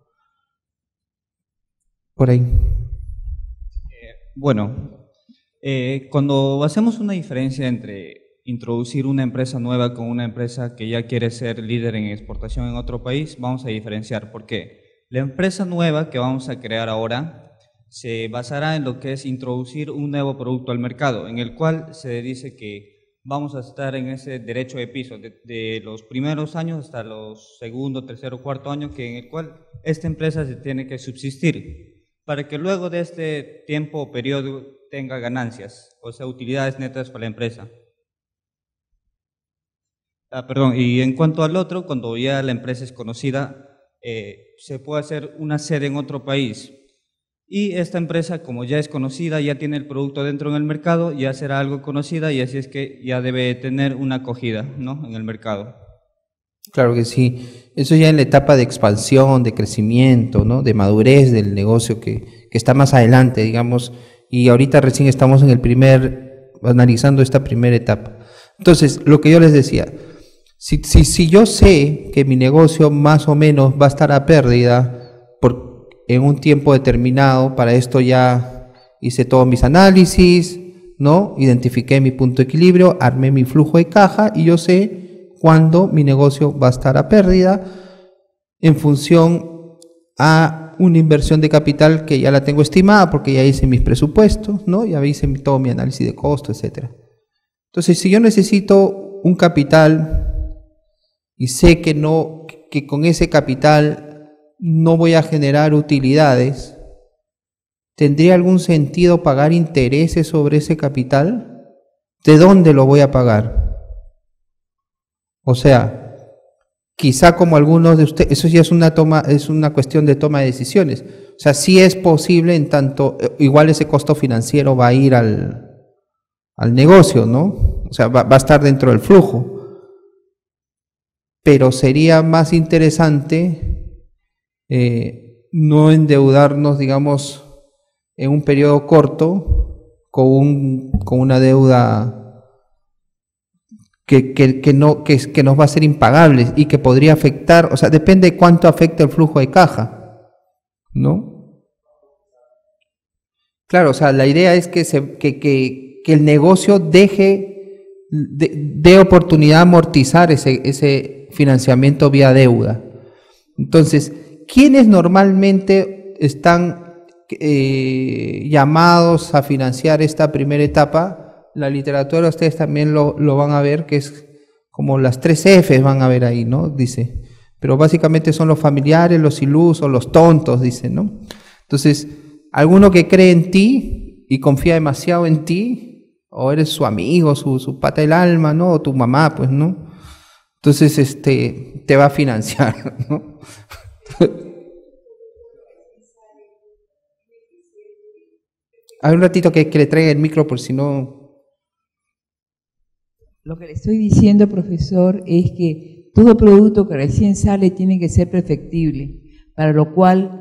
Por ahí. Bueno, cuando hacemos una diferencia entre introducir una empresa nueva con una empresa que ya quiere ser líder en exportación en otro país, vamos a diferenciar. ¿Por qué? La empresa nueva que vamos a crear ahora se basará en lo que es introducir un nuevo producto al mercado, en el cual se dice que vamos a estar en ese derecho de piso de los primeros años hasta los segundo, tercero, cuarto año, que en el cual esta empresa se tiene que subsistir para que luego de este tiempo o periodo tenga ganancias, o sea, utilidades netas para la empresa. Y en cuanto al otro, cuando ya la empresa es conocida, se puede hacer una sede en otro país y esta empresa, como ya es conocida, ya tiene el producto dentro en el mercado, ya será algo conocida y así es que ya debe tener una acogida, ¿no?, en el mercado. Claro que sí, eso ya en la etapa de expansión, de crecimiento, ¿no?, de madurez del negocio que está más adelante, digamos, y ahorita recién estamos analizando esta primera etapa. Entonces, lo que yo les decía, si yo sé que mi negocio más o menos va a estar a pérdida en un tiempo determinado, para esto ya hice todos mis análisis, ¿no?, identifiqué mi punto de equilibrio, armé mi flujo de caja y yo sé cuándo mi negocio va a estar a pérdida en función a una inversión de capital que ya la tengo estimada porque ya hice mis presupuestos, ¿no?, ya hice todo mi análisis de costo, etcétera. Entonces, si yo necesito un capital y sé que con ese capital no voy a generar utilidades, ¿tendría algún sentido pagar intereses sobre ese capital? ¿De dónde lo voy a pagar? O sea, quizá como algunos de ustedes, eso ya es una cuestión de toma de decisiones. O sea, sí es posible, en tanto, igual ese costo financiero va a ir al negocio, ¿no? O sea, va a estar dentro del flujo. Pero sería más interesante no endeudarnos, digamos, en un periodo corto con una deuda que nos va a ser impagable y que podría afectar, o sea, depende de cuánto afecta el flujo de caja, ¿no? Claro, o sea, la idea es que el negocio dé oportunidad a amortizar ese financiamiento vía deuda. Entonces, ¿quiénes normalmente están llamados a financiar esta primera etapa? La literatura, ustedes también lo van a ver, que es como las 3 Fs van a ver ahí, ¿no? Dice, pero básicamente son los familiares, los ilusos, los tontos, dice, ¿no? Entonces, alguno que cree en ti y confía demasiado en ti, o eres su amigo, su pata del alma, ¿no? O tu mamá, pues, ¿no? Entonces, te va a financiar, ¿no? Hay un ratito que le traiga el micro por si no. Lo que le estoy diciendo, profesor, es que todo producto que recién sale tiene que ser perfectible, para lo cual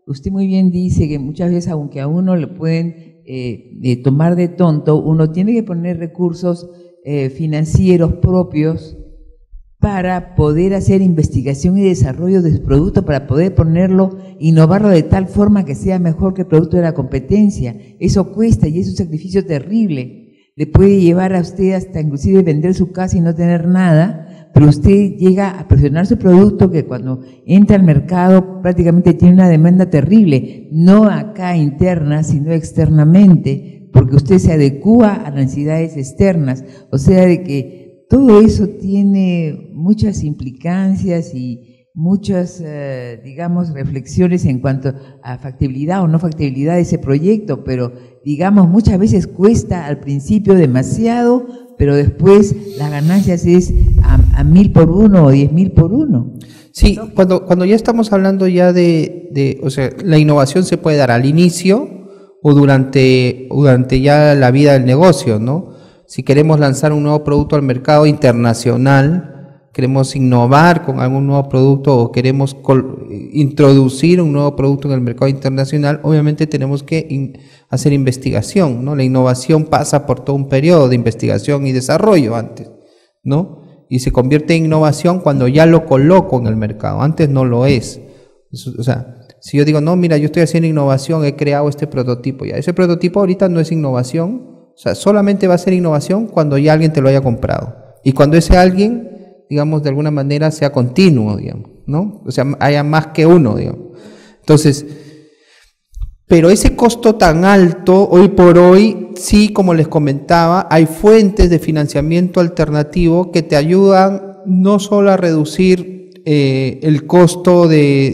usted muy bien dice que muchas veces, aunque a uno le pueden tomar de tonto, uno tiene que poner recursos financieros propios para poder hacer investigación y desarrollo de su producto, para poder ponerlo, innovarlo de tal forma que sea mejor que el producto de la competencia. Eso cuesta y es un sacrificio terrible. Le puede llevar a usted hasta inclusive vender su casa y no tener nada, pero usted llega a presionar su producto que cuando entra al mercado prácticamente tiene una demanda terrible, no acá interna, sino externamente, porque usted se adecúa a las necesidades externas, o sea, de que todo eso tiene muchas implicancias y muchas, digamos, reflexiones en cuanto a factibilidad o no factibilidad de ese proyecto, pero, digamos, muchas veces cuesta al principio demasiado, pero después las ganancias es a 1000 por uno o 10.000 por uno. Sí, cuando ya estamos hablando ya o sea, la innovación se puede dar al inicio o durante ya la vida del negocio, ¿no? Si queremos lanzar un nuevo producto al mercado internacional, queremos innovar con algún nuevo producto o queremos introducir un nuevo producto en el mercado internacional, obviamente tenemos que hacer investigación, ¿no? La innovación pasa por todo un periodo de investigación y desarrollo antes, ¿no? Y se convierte en innovación cuando ya lo coloco en el mercado, antes no lo es. O sea, si yo digo, no, mira, yo estoy haciendo innovación, he creado este prototipo, ya ese prototipo ahorita no es innovación. O sea, solamente va a ser innovación cuando ya alguien te lo haya comprado. Y cuando ese alguien, digamos, de alguna manera sea continuo, digamos, ¿no? O sea, haya más que uno, digamos. Entonces, pero ese costo tan alto, hoy por hoy, sí, como les comentaba, hay fuentes de financiamiento alternativo que te ayudan no solo a reducir el costo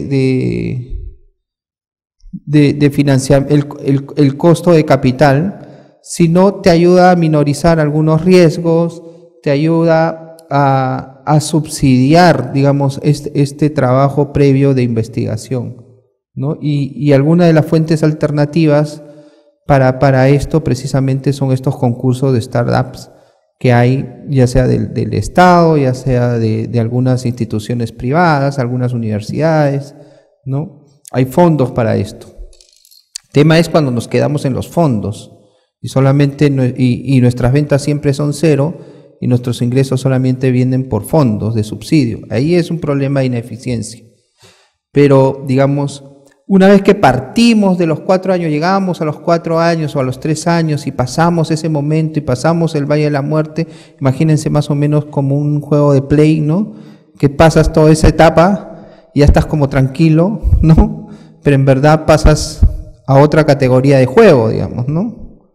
de financiar, el costo de capital, sino te ayuda a minorizar algunos riesgos, te ayuda a subsidiar, digamos, este trabajo previo de investigación, ¿no? Y algunas de las fuentes alternativas para esto precisamente son estos concursos de startups que hay, ya sea del Estado, ya sea de algunas instituciones privadas, algunas universidades, ¿no? Hay fondos para esto. El tema es cuando nos quedamos en los fondos y solamente y nuestras ventas siempre son cero y nuestros ingresos solamente vienen por fondos de subsidio. Ahí es un problema de ineficiencia. Pero, digamos, una vez que partimos de los 4 años, llegamos a los 4 años o a los 3 años y pasamos ese momento y pasamos el Valle de la Muerte, imagínense más o menos como un juego de Play, ¿no? Que pasas toda esa etapa y ya estás como tranquilo, ¿no? Pero en verdad pasas a otra categoría de juego, digamos, ¿no?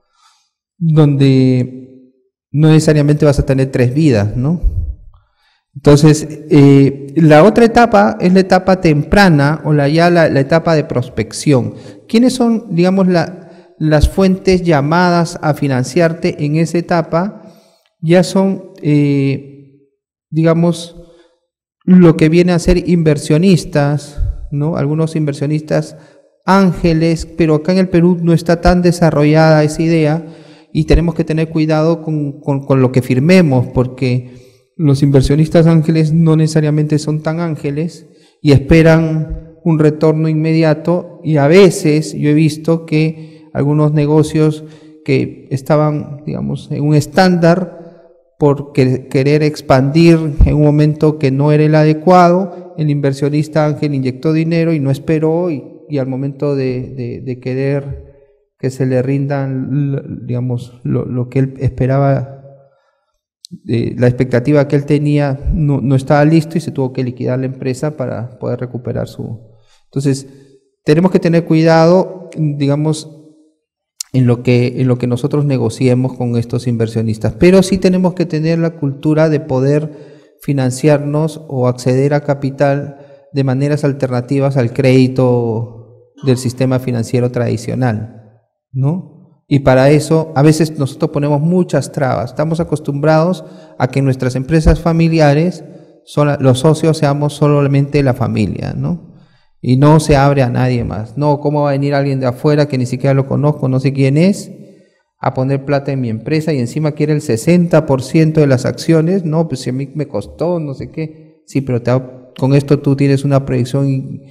Donde no necesariamente vas a tener 3 vidas, ¿no? Entonces, la otra etapa es la etapa temprana o la etapa de prospección. ¿Quiénes son, digamos, las fuentes llamadas a financiarte en esa etapa? Ya son, digamos, lo que viene a ser inversionistas, ¿no? Algunos inversionistas ángeles, pero acá en el Perú no está tan desarrollada esa idea y tenemos que tener cuidado con lo que firmemos, porque los inversionistas ángeles no necesariamente son tan ángeles y esperan un retorno inmediato, y a veces yo he visto que algunos negocios que estaban, digamos, en un estándar por querer expandir en un momento que no era el adecuado, el inversionista ángel inyectó dinero y no esperó y al momento de querer que se le rindan, digamos, lo que él esperaba, la expectativa que él tenía no estaba listo y se tuvo que liquidar la empresa para poder recuperar su... Entonces, tenemos que tener cuidado, digamos, en lo que nosotros negociemos con estos inversionistas, pero sí tenemos que tener la cultura de poder financiarnos o acceder a capital de maneras alternativas al crédito del sistema financiero tradicional, ¿no? Y para eso a veces nosotros ponemos muchas trabas. Estamos acostumbrados a que en nuestras empresas familiares los socios seamos solamente la familia, ¿no? Y no se abre a nadie más. No, ¿cómo va a venir alguien de afuera que ni siquiera lo conozco, no sé quién es, a poner plata en mi empresa y encima quiere el 60% de las acciones? No, pues si a mí me costó, no sé qué. Sí, pero con esto tú tienes una proyección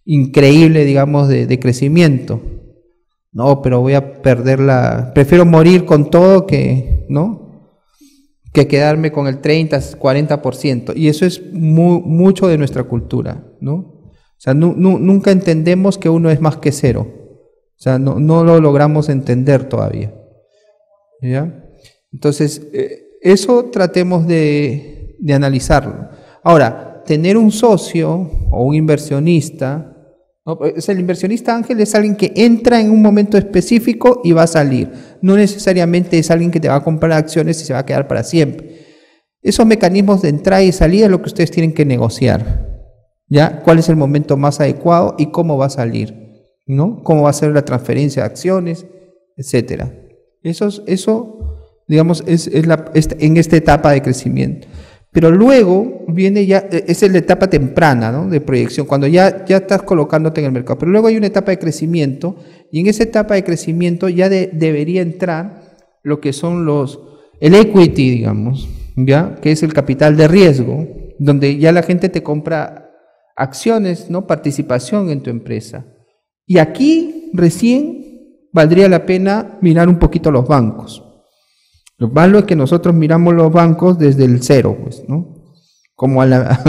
increíble, digamos, de crecimiento. No, pero voy a perder prefiero morir con todo que, ¿no?, que quedarme con el 30, 40%. Y eso es mucho de nuestra cultura, ¿no? O sea, nunca entendemos que uno es más que cero. O sea, no lo logramos entender todavía. ¿Ya? Entonces, eso tratemos de analizarlo. Ahora, tener un socio o un inversionista, ¿no? O sea, el inversionista ángel es alguien que entra en un momento específico y va a salir. No necesariamente es alguien que te va a comprar acciones y se va a quedar para siempre. Esos mecanismos de entrada y salida es lo que ustedes tienen que negociar. ¿Ya? ¿Cuál es el momento más adecuado y cómo va a salir? ¿No? ¿Cómo va a ser la transferencia de acciones? Etcétera. Eso, digamos, es en esta etapa de crecimiento. Pero luego viene ya, esa es la etapa temprana, ¿no?, de proyección, cuando ya estás colocándote en el mercado. Pero luego hay una etapa de crecimiento, y en esa etapa de crecimiento ya debería entrar lo que son el equity, digamos, ¿ya?, que es el capital de riesgo, donde ya la gente te compra acciones, ¿no?, participación en tu empresa. Y aquí recién valdría la pena mirar un poquito los bancos. Lo malo es que nosotros miramos los bancos desde el cero, pues, ¿no? Como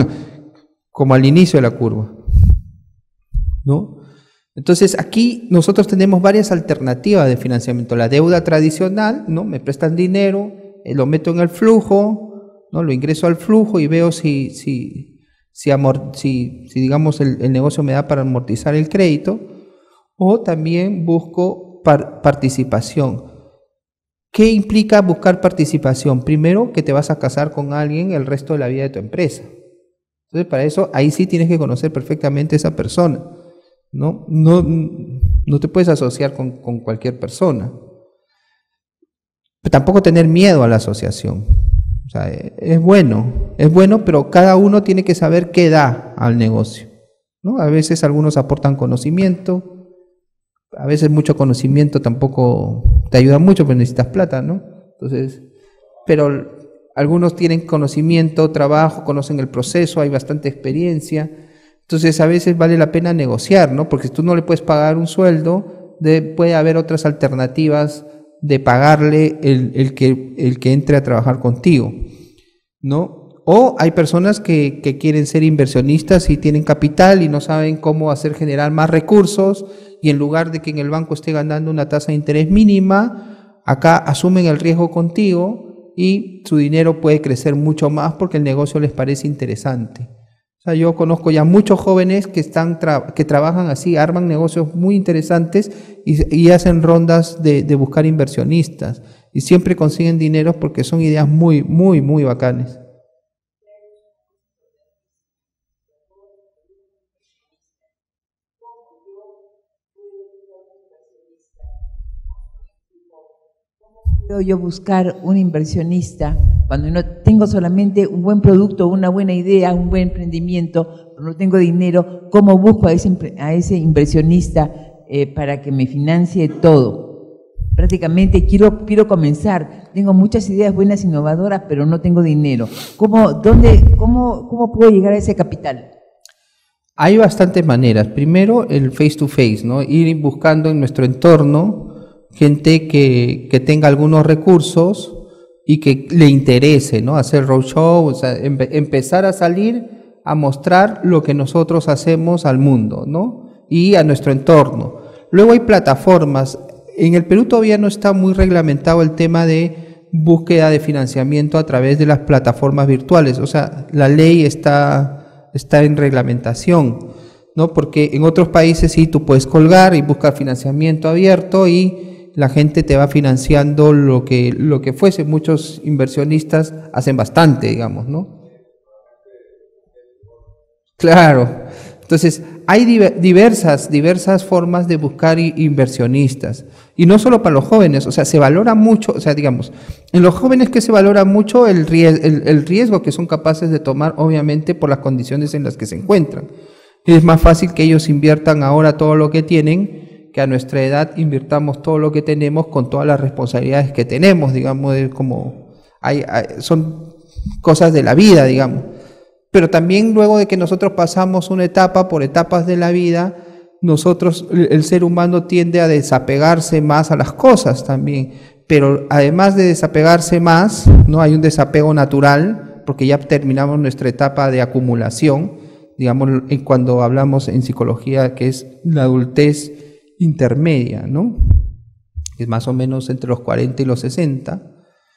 al inicio de la curva, ¿no? Entonces, aquí nosotros tenemos varias alternativas de financiamiento. La deuda tradicional, ¿no? Me prestan dinero, lo meto en el flujo, ¿no? Lo ingreso al flujo y veo si digamos, el negocio me da para amortizar el crédito, o también busco participación. ¿Qué implica buscar participación? Primero, que te vas a casar con alguien el resto de la vida de tu empresa. Entonces, para eso, ahí sí tienes que conocer perfectamente a esa persona, ¿no? No te puedes asociar con cualquier persona. Pero tampoco tener miedo a la asociación. O sea, es bueno, pero cada uno tiene que saber qué da al negocio, ¿no? A veces algunos aportan conocimiento, a veces mucho conocimiento tampoco te ayuda mucho, pero necesitas plata, ¿no? Entonces, pero algunos tienen conocimiento, trabajo, conocen el proceso, hay bastante experiencia. Entonces, a veces vale la pena negociar, ¿no? Porque si tú no le puedes pagar un sueldo, puede haber otras alternativas de pagarle el que entre a trabajar contigo, ¿no? O hay personas que quieren ser inversionistas y tienen capital y no saben cómo hacer generar más recursos, y en lugar de que en el banco esté ganando una tasa de interés mínima, acá asumen el riesgo contigo y su dinero puede crecer mucho más porque el negocio les parece interesante. O sea, yo conozco ya muchos jóvenes que trabajan así, arman negocios muy interesantes y hacen rondas de buscar inversionistas, y siempre consiguen dinero porque son ideas muy, muy, muy bacanes. ¿Puedo yo buscar un inversionista cuando no tengo solamente un buen producto, una buena idea, un buen emprendimiento, pero no tengo dinero? ¿Cómo busco a ese inversionista para que me financie todo? Prácticamente quiero comenzar, tengo muchas ideas buenas, innovadoras, pero no tengo dinero. ¿Cómo puedo llegar a ese capital? Hay bastantes maneras. Primero, el face to face, ¿no? Ir buscando en nuestro entorno gente que tenga algunos recursos y que le interese, ¿no? Hacer roadshow, o sea, empezar a salir a mostrar lo que nosotros hacemos al mundo, ¿no? Y a nuestro entorno. Luego hay plataformas. En el Perú todavía no está muy reglamentado el tema de búsqueda de financiamiento a través de las plataformas virtuales. O sea, la ley está en reglamentación, ¿no? Porque en otros países sí tú puedes colgar y buscar financiamiento abierto y la gente te va financiando lo que fuese. Muchos inversionistas hacen bastante, digamos, ¿no? Claro. Entonces, hay diversas formas de buscar inversionistas. Y no solo para los jóvenes, o sea, se valora mucho, o sea, digamos, en los jóvenes que se valora mucho el riesgo que son capaces de tomar, obviamente, por las condiciones en las que se encuentran. Es más fácil que ellos inviertan ahora todo lo que tienen, que a nuestra edad invirtamos todo lo que tenemos con todas las responsabilidades que tenemos, digamos, son cosas de la vida, digamos. pero también luego de que nosotros pasamos una etapa, por etapas de la vida, nosotros, el ser humano tiende a desapegarse más a las cosas también, pero además de desapegarse más, ¿no? Hay un desapego natural, porque ya terminamos nuestra etapa de acumulación, digamos, cuando hablamos en psicología, que es la adultez intermedia, ¿no? Que es más o menos entre los 40 y los 60.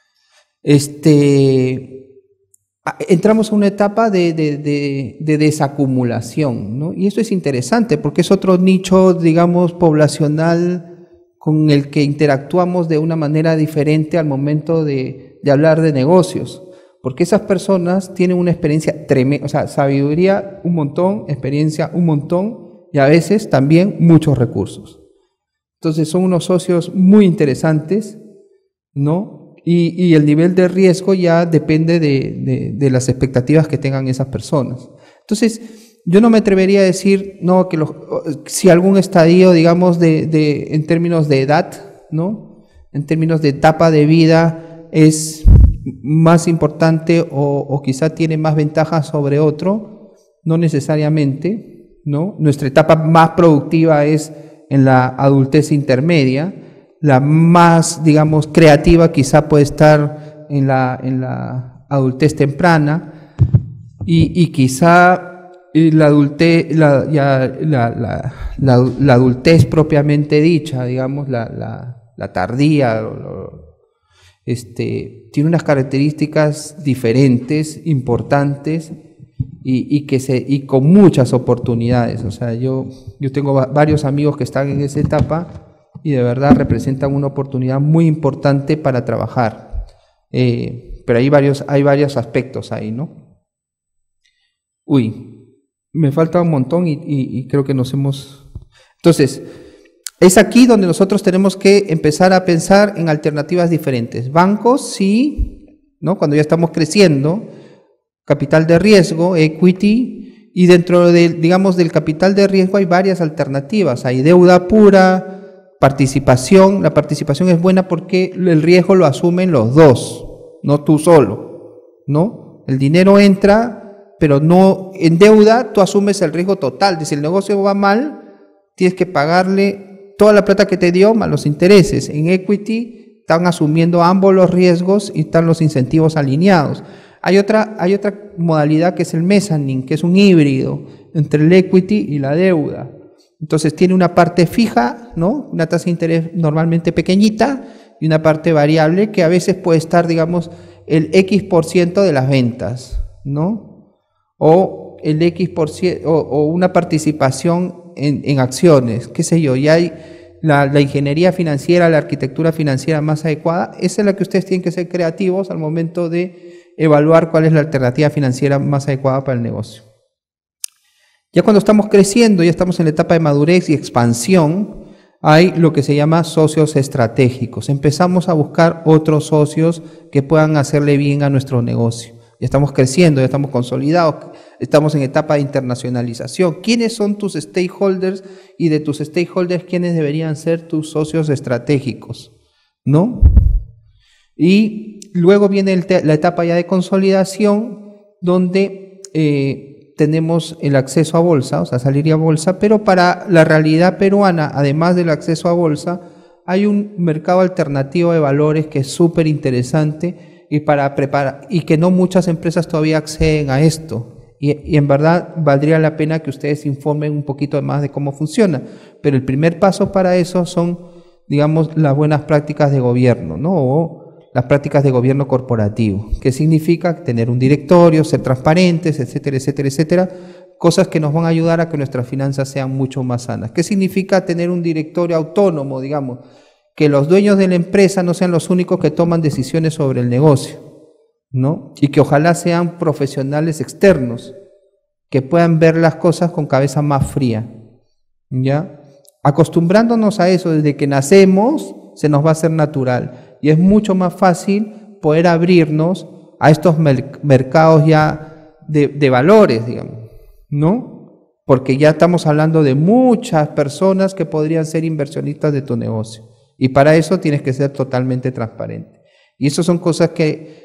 Entramos a una etapa de desacumulación, ¿no? Y eso es interesante porque es otro nicho, digamos, poblacional con el que interactuamos de una manera diferente al momento de hablar de negocios, porque esas personas tienen una experiencia tremenda, o sea, sabiduría un montón, experiencia un montón y a veces también muchos recursos. Entonces son unos socios muy interesantes, ¿no? Y el nivel de riesgo ya depende de las expectativas que tengan esas personas. Entonces, yo no me atrevería a decir, no, que si algún estadio, digamos, en términos de edad, ¿no? En términos de etapa de vida es más importante o quizá tiene más ventajas sobre otro, no necesariamente, ¿no? Nuestra etapa más productiva es en la adultez intermedia. La más, digamos, creativa quizá puede estar en la adultez temprana y quizá la adultez propiamente dicha, digamos, la tardía, tiene unas características diferentes, importantes y con muchas oportunidades. O sea, yo tengo varios amigos que están en esa etapa y de verdad representan una oportunidad muy importante para trabajar. Pero hay varios aspectos ahí, ¿no? Uy, me falta un montón y creo que nos hemos... Entonces, es aquí donde nosotros tenemos que empezar a pensar en alternativas diferentes. Bancos, sí, ¿no? Cuando ya estamos creciendo, capital de riesgo, equity, y dentro digamos, del capital de riesgo hay varias alternativas. Hay deuda pura, participación. La participación es buena porque el riesgo lo asumen los dos, no tú solo, ¿no? El dinero entra, pero no en deuda, tú asumes el riesgo total. Si el negocio va mal, tienes que pagarle toda la plata que te dio más los intereses. En equity están asumiendo ambos los riesgos y están los incentivos alineados. Hay otra modalidad que es el mezzanine, que es un híbrido entre el equity y la deuda. Entonces tiene una parte fija, ¿no? Una tasa de interés normalmente pequeñita y una parte variable que a veces puede estar, digamos, el X% de las ventas, ¿no? O el X% o una participación en acciones, qué sé yo. Y hay la ingeniería financiera, la arquitectura financiera más adecuada. Esa es la que ustedes tienen que ser creativos al momento de evaluar cuál es la alternativa financiera más adecuada para el negocio. Ya cuando estamos creciendo, ya estamos en la etapa de madurez y expansión, hay lo que se llama socios estratégicos. Empezamos a buscar otros socios que puedan hacerle bien a nuestro negocio. Ya estamos creciendo, ya estamos consolidados, estamos en etapa de internacionalización. ¿Quiénes son tus stakeholders? Y de tus stakeholders, ¿quiénes deberían ser tus socios estratégicos? ¿No? Y luego viene la etapa ya de consolidación, donde tenemos el acceso a bolsa, o sea, salir a bolsa, pero para la realidad peruana, además del acceso a bolsa, hay un mercado alternativo de valores que es súper interesante y que no muchas empresas todavía acceden a esto. Y en verdad valdría la pena que ustedes informen un poquito más de cómo funciona. Pero el primer paso para eso son, digamos, las buenas prácticas de gobierno, ¿no? O las prácticas de gobierno corporativo, que significa tener un directorio, ser transparentes, etcétera, etcétera, etcétera, cosas que nos van a ayudar a que nuestras finanzas sean mucho más sanas. ¿Qué significa tener un directorio autónomo, digamos? Que los dueños de la empresa no sean los únicos que toman decisiones sobre el negocio, ¿no? Y que ojalá sean profesionales externos, que puedan ver las cosas con cabeza más fría, ¿ya? Acostumbrándonos a eso desde que nacemos, se nos va a hacer natural. Y es mucho más fácil poder abrirnos a estos mercados ya de valores, digamos, ¿no? Porque ya estamos hablando de muchas personas que podrían ser inversionistas de tu negocio. Y para eso tienes que ser totalmente transparente. Y eso son cosas que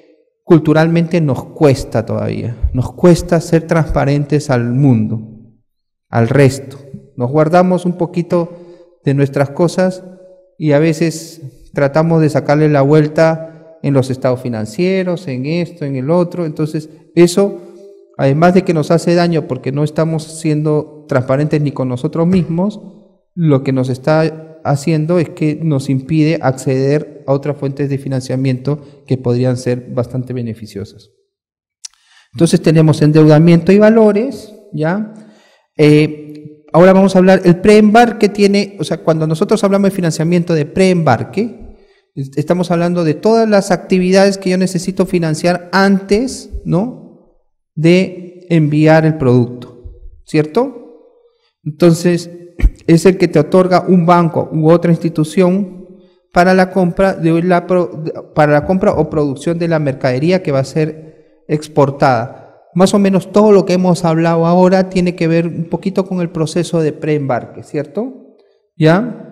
culturalmente nos cuesta todavía, nos cuesta ser transparentes al mundo, al resto. Nos guardamos un poquito de nuestras cosas y a veces tratamos de sacarle la vuelta en los estados financieros, en esto, en el otro. Entonces, eso, además de que nos hace daño porque no estamos siendo transparentes ni con nosotros mismos, lo que nos está haciendo es que nos impide acceder a otras fuentes de financiamiento que podrían ser bastante beneficiosas. Entonces tenemos endeudamiento y valores, ¿ya? Ahora vamos a hablar, el preembarque tiene, o sea, cuando nosotros hablamos de financiamiento de preembarque, estamos hablando de todas las actividades que yo necesito financiar antes, ¿no?, de enviar el producto, ¿cierto? Entonces, es el que te otorga un banco u otra institución para la compra o producción de la mercadería que va a ser exportada. Más o menos todo lo que hemos hablado ahora tiene que ver un poquito con el proceso de preembarque, ¿cierto? ¿Ya?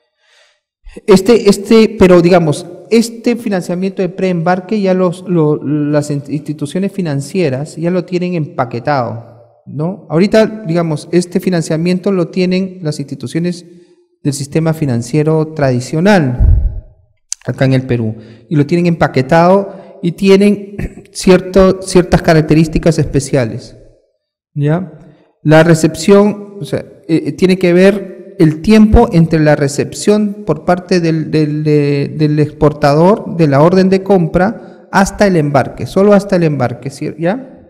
Pero digamos, este financiamiento de preembarque ya las instituciones financieras ya lo tienen empaquetado, ¿no? Ahorita, digamos, este financiamiento lo tienen las instituciones del sistema financiero tradicional acá en el Perú y lo tienen empaquetado y tienen ciertas características especiales, ¿ya? La recepción, o sea, tiene que ver el tiempo entre la recepción por parte del exportador de la orden de compra hasta el embarque, solo hasta el embarque, ¿ya?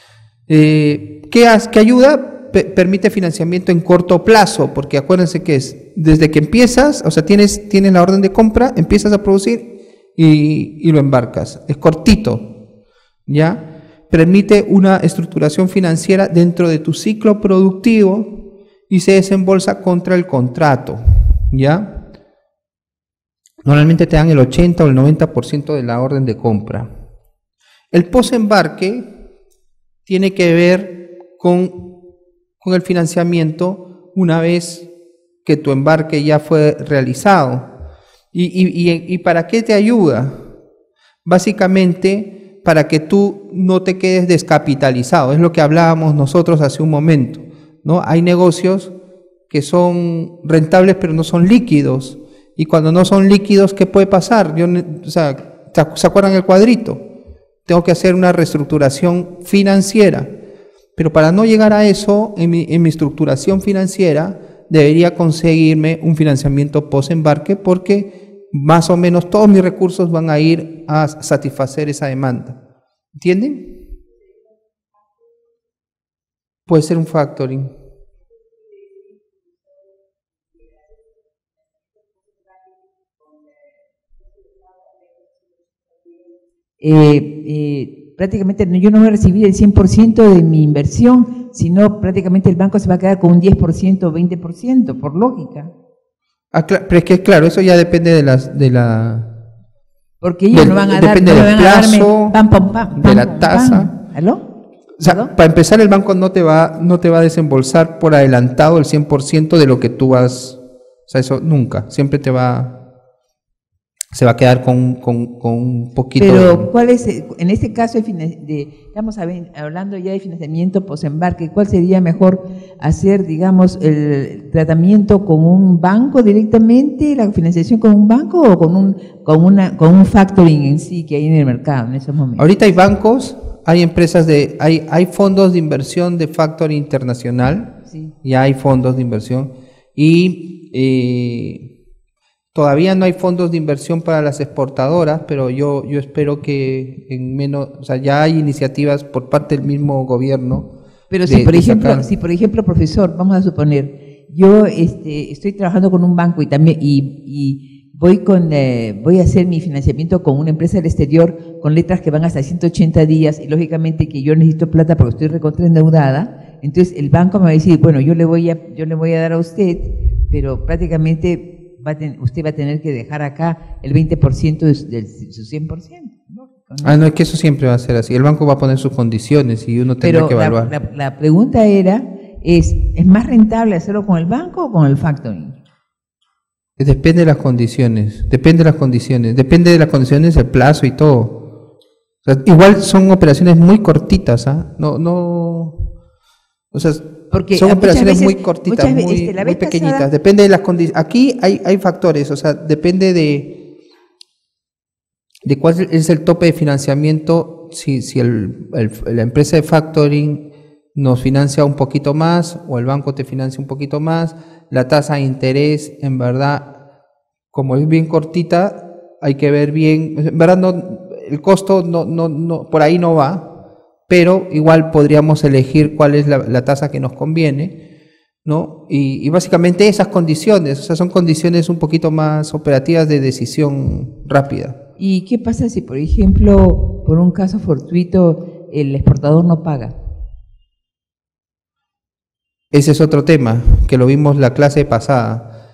¿Qué ayuda? Permite financiamiento en corto plazo, porque acuérdense que es desde que empiezas, o sea, tienes la orden de compra, empiezas a producir y lo embarcas. Es cortito, ¿ya? Permite una estructuración financiera dentro de tu ciclo productivo y se desembolsa contra el contrato, ¿ya? Normalmente te dan el 80 o el 90% de la orden de compra. El posembarque tiene que ver con el financiamiento una vez que tu embarque ya fue realizado. ¿Y para qué te ayuda? Básicamente para que tú no te quedes descapitalizado, es lo que hablábamos nosotros hace un momento, ¿no? Hay negocios que son rentables pero no son líquidos, y cuando no son líquidos, ¿qué puede pasar? ¿Se acuerdan el cuadrito? Tengo que hacer una reestructuración financiera. Pero para no llegar a eso, en mi estructuración financiera, debería conseguirme un financiamiento post-embarque porque más o menos todos mis recursos van a ir a satisfacer esa demanda. ¿Entienden? Puede ser un factoring. Prácticamente yo no voy a recibir el 100% de mi inversión, sino prácticamente el banco se va a quedar con un 10% o 20%, por lógica. Pero es que claro, eso ya depende de la porque ellos no van a depende del plazo, de la tasa. ¿Aló? O sea, para empezar, el banco no te va a desembolsar por adelantado el 100% de lo que tú vas, o sea, eso nunca, siempre se va a quedar con un poquito. Pero, ¿cuál es, en este caso, estamos hablando ya de financiamiento posembarque, cuál sería mejor hacer, digamos, el tratamiento con un banco directamente, la financiación con un banco o con un factoring en sí que hay en el mercado en esos momentos? Ahorita hay bancos, hay empresas hay fondos de inversión de factoring internacional, sí. Ya hay fondos de inversión y todavía no hay fondos de inversión para las exportadoras, pero yo espero que o sea, ya hay iniciativas por parte del mismo gobierno. Pero si por ejemplo, profesor, vamos a suponer, yo estoy trabajando con un banco y también voy a hacer mi financiamiento con una empresa del exterior con letras que van hasta 180 días y lógicamente que yo necesito plata porque estoy recontra endeudada, entonces el banco me va a decir, bueno, yo le voy a dar a usted, pero prácticamente usted va a tener que dejar acá el 20% de su 100%. ¿no? No, es que eso siempre va a ser así. El banco va a poner sus condiciones y uno tendrá que evaluar. La pregunta ¿es más rentable hacerlo con el banco o con el factoring? Depende de las condiciones, el plazo y todo. O O sea, igual son operaciones muy cortitas, ¿ah? O sea, porque son operaciones veces, muy cortitas, muy pequeñitas. pasada, Depende de las condiciones. Aquí hay factores, o sea, depende de cuál es el tope de financiamiento, si la empresa de factoring nos financia un poquito más o el banco te financia un poquito más, la tasa de interés, en verdad, como es bien cortita, hay que ver bien, en verdad el costo no por ahí no va, pero igual podríamos elegir cuál es la tasa que nos conviene, ¿no? Y básicamente esas condiciones, o sea, son condiciones un poquito más operativas de decisión rápida. ¿Y qué pasa si, por ejemplo, por un caso fortuito, el exportador no paga? Ese es otro tema, que lo vimos la clase pasada.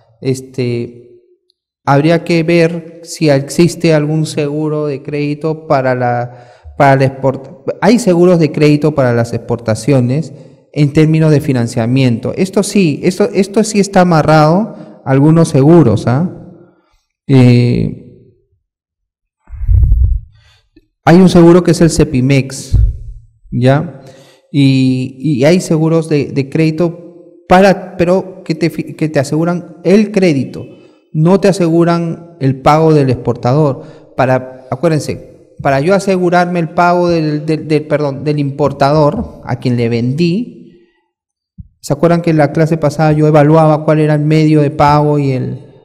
Habría que ver si existe algún seguro de crédito para la exportación. Hay seguros de crédito para las exportaciones en términos de financiamiento. Esto sí está amarrado a algunos seguros, hay un seguro que es el Cepimex, ¿ya? Y hay seguros de crédito pero que te aseguran el crédito, no te aseguran el pago del exportador. Acuérdense, para yo asegurarme el pago del importador a quien le vendí, ¿se acuerdan que en la clase pasada yo evaluaba cuál era el medio de pago y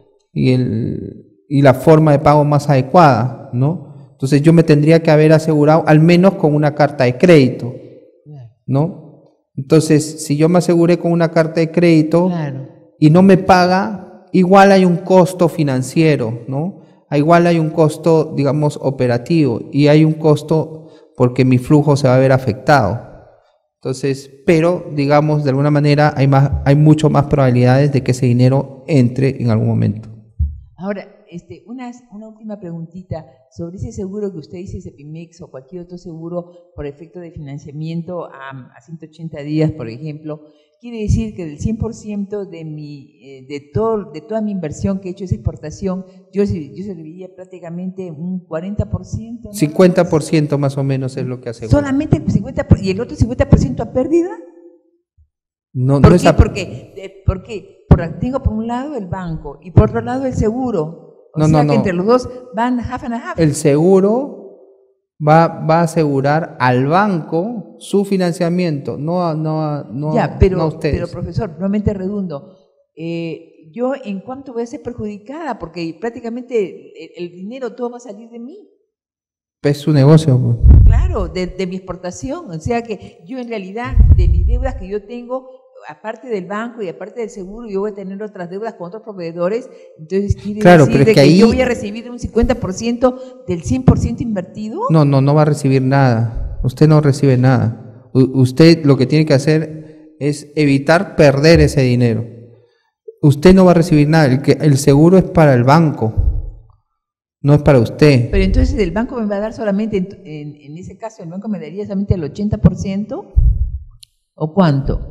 la forma de pago más adecuada, ¿no? Entonces yo me tendría que haber asegurado al menos con una carta de crédito, ¿no? Entonces, si yo me aseguré con una carta de crédito y no me paga, igual hay un costo financiero, ¿no? Igual hay un costo, digamos, operativo, y hay un costo porque mi flujo se va a ver afectado. Entonces, pero, digamos, de alguna manera hay mucho más probabilidades de que ese dinero entre en algún momento. Ahora, una última preguntita sobre ese seguro que usted dice, Cepimex o cualquier otro seguro por efecto de financiamiento a 180 días, por ejemplo. Quiere decir que del 100% de toda mi inversión que he hecho esa exportación, yo se dividiría prácticamente un 40%, ¿no? 50% más o menos es lo que asegura. ¿Solamente 50% y el otro 50% a pérdida? No, ¿Por no qué? es Porque tengo por un lado el banco y por otro lado el seguro. O sea que entre los dos van half and half. El seguro va a asegurar al banco su financiamiento, no a ustedes. Pero profesor, nuevamente redundo. Yo en cuánto voy a ser perjudicada, porque prácticamente el dinero todo va a salir de mí. Es su negocio. Pues. Claro, de mi exportación. O sea que yo en realidad, de mis deudas que yo tengo, aparte del banco y aparte del seguro, yo voy a tener otras deudas con otros proveedores. Entonces quiere decir pero que yo voy a recibir un 50% del 100% invertido. No va a recibir nada. Usted no recibe nada. Usted lo que tiene que hacer es evitar perder ese dinero. Usted no va a recibir nada. El seguro es para el banco, no es para usted. Pero entonces el banco me va a dar solamente, en ese caso, el banco me daría solamente el 80%, ¿o cuánto?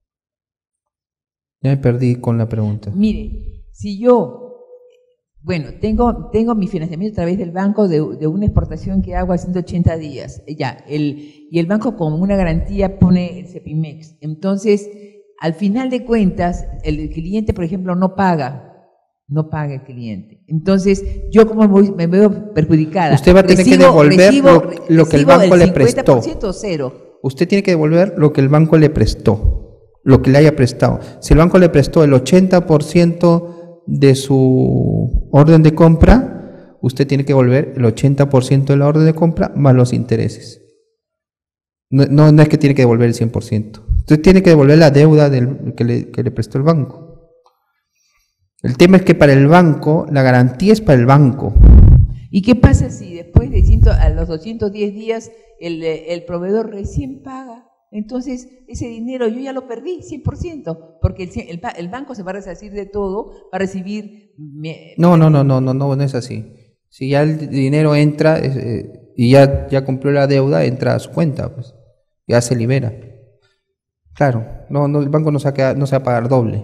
Ya me perdí con la pregunta. Mire, si yo, tengo mi financiamiento a través del banco de una exportación que hago a 180 días, y el banco como una garantía pone el Cepimex. Entonces, al final de cuentas, el cliente, por ejemplo, no paga el cliente. Entonces, yo como me veo perjudicada. Usted va a tener que devolver lo que el banco le prestó. ¿50% o cero? Usted tiene que devolver lo que el banco le prestó. Lo que le haya prestado. Si el banco le prestó el 80% de su orden de compra, usted tiene que devolver el 80% de la orden de compra más los intereses. No es que tiene que devolver el 100%. Usted tiene que devolver la deuda que le prestó el banco. El tema es que para el banco, la garantía es para el banco. ¿Y qué pasa si después de a los 210 días el proveedor recién paga? Entonces, ese dinero yo ya lo perdí, 100%, porque el banco se va a resarcir de todo, va a recibir... No es así. Si ya el dinero entra y ya cumplió la deuda, entra a su cuenta, pues ya se libera. Claro, el banco no se va a pagar doble.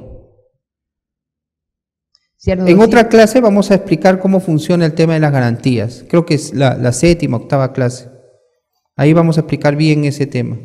En otra clase vamos a explicar cómo funciona el tema de las garantías. Creo que es la 7ª, 8ª clase. Ahí vamos a explicar bien ese tema.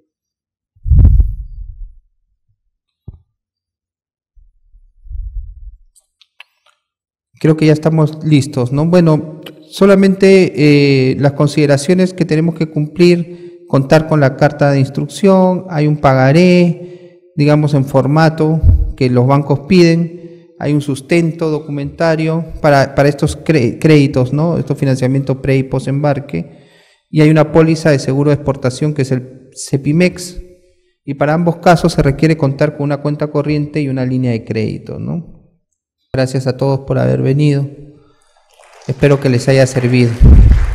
Creo que ya estamos listos, ¿no? Bueno, solamente las consideraciones que tenemos que cumplir: contar con la carta de instrucción, hay un pagaré, digamos, en formato que los bancos piden, hay un sustento documentario para estos créditos, ¿no? Estos financiamientos pre y post-embarque, y hay una póliza de seguro de exportación que es el CEPIMEX, y para ambos casos se requiere contar con una cuenta corriente y una línea de crédito, ¿no? Gracias a todos por haber venido. Espero que les haya servido.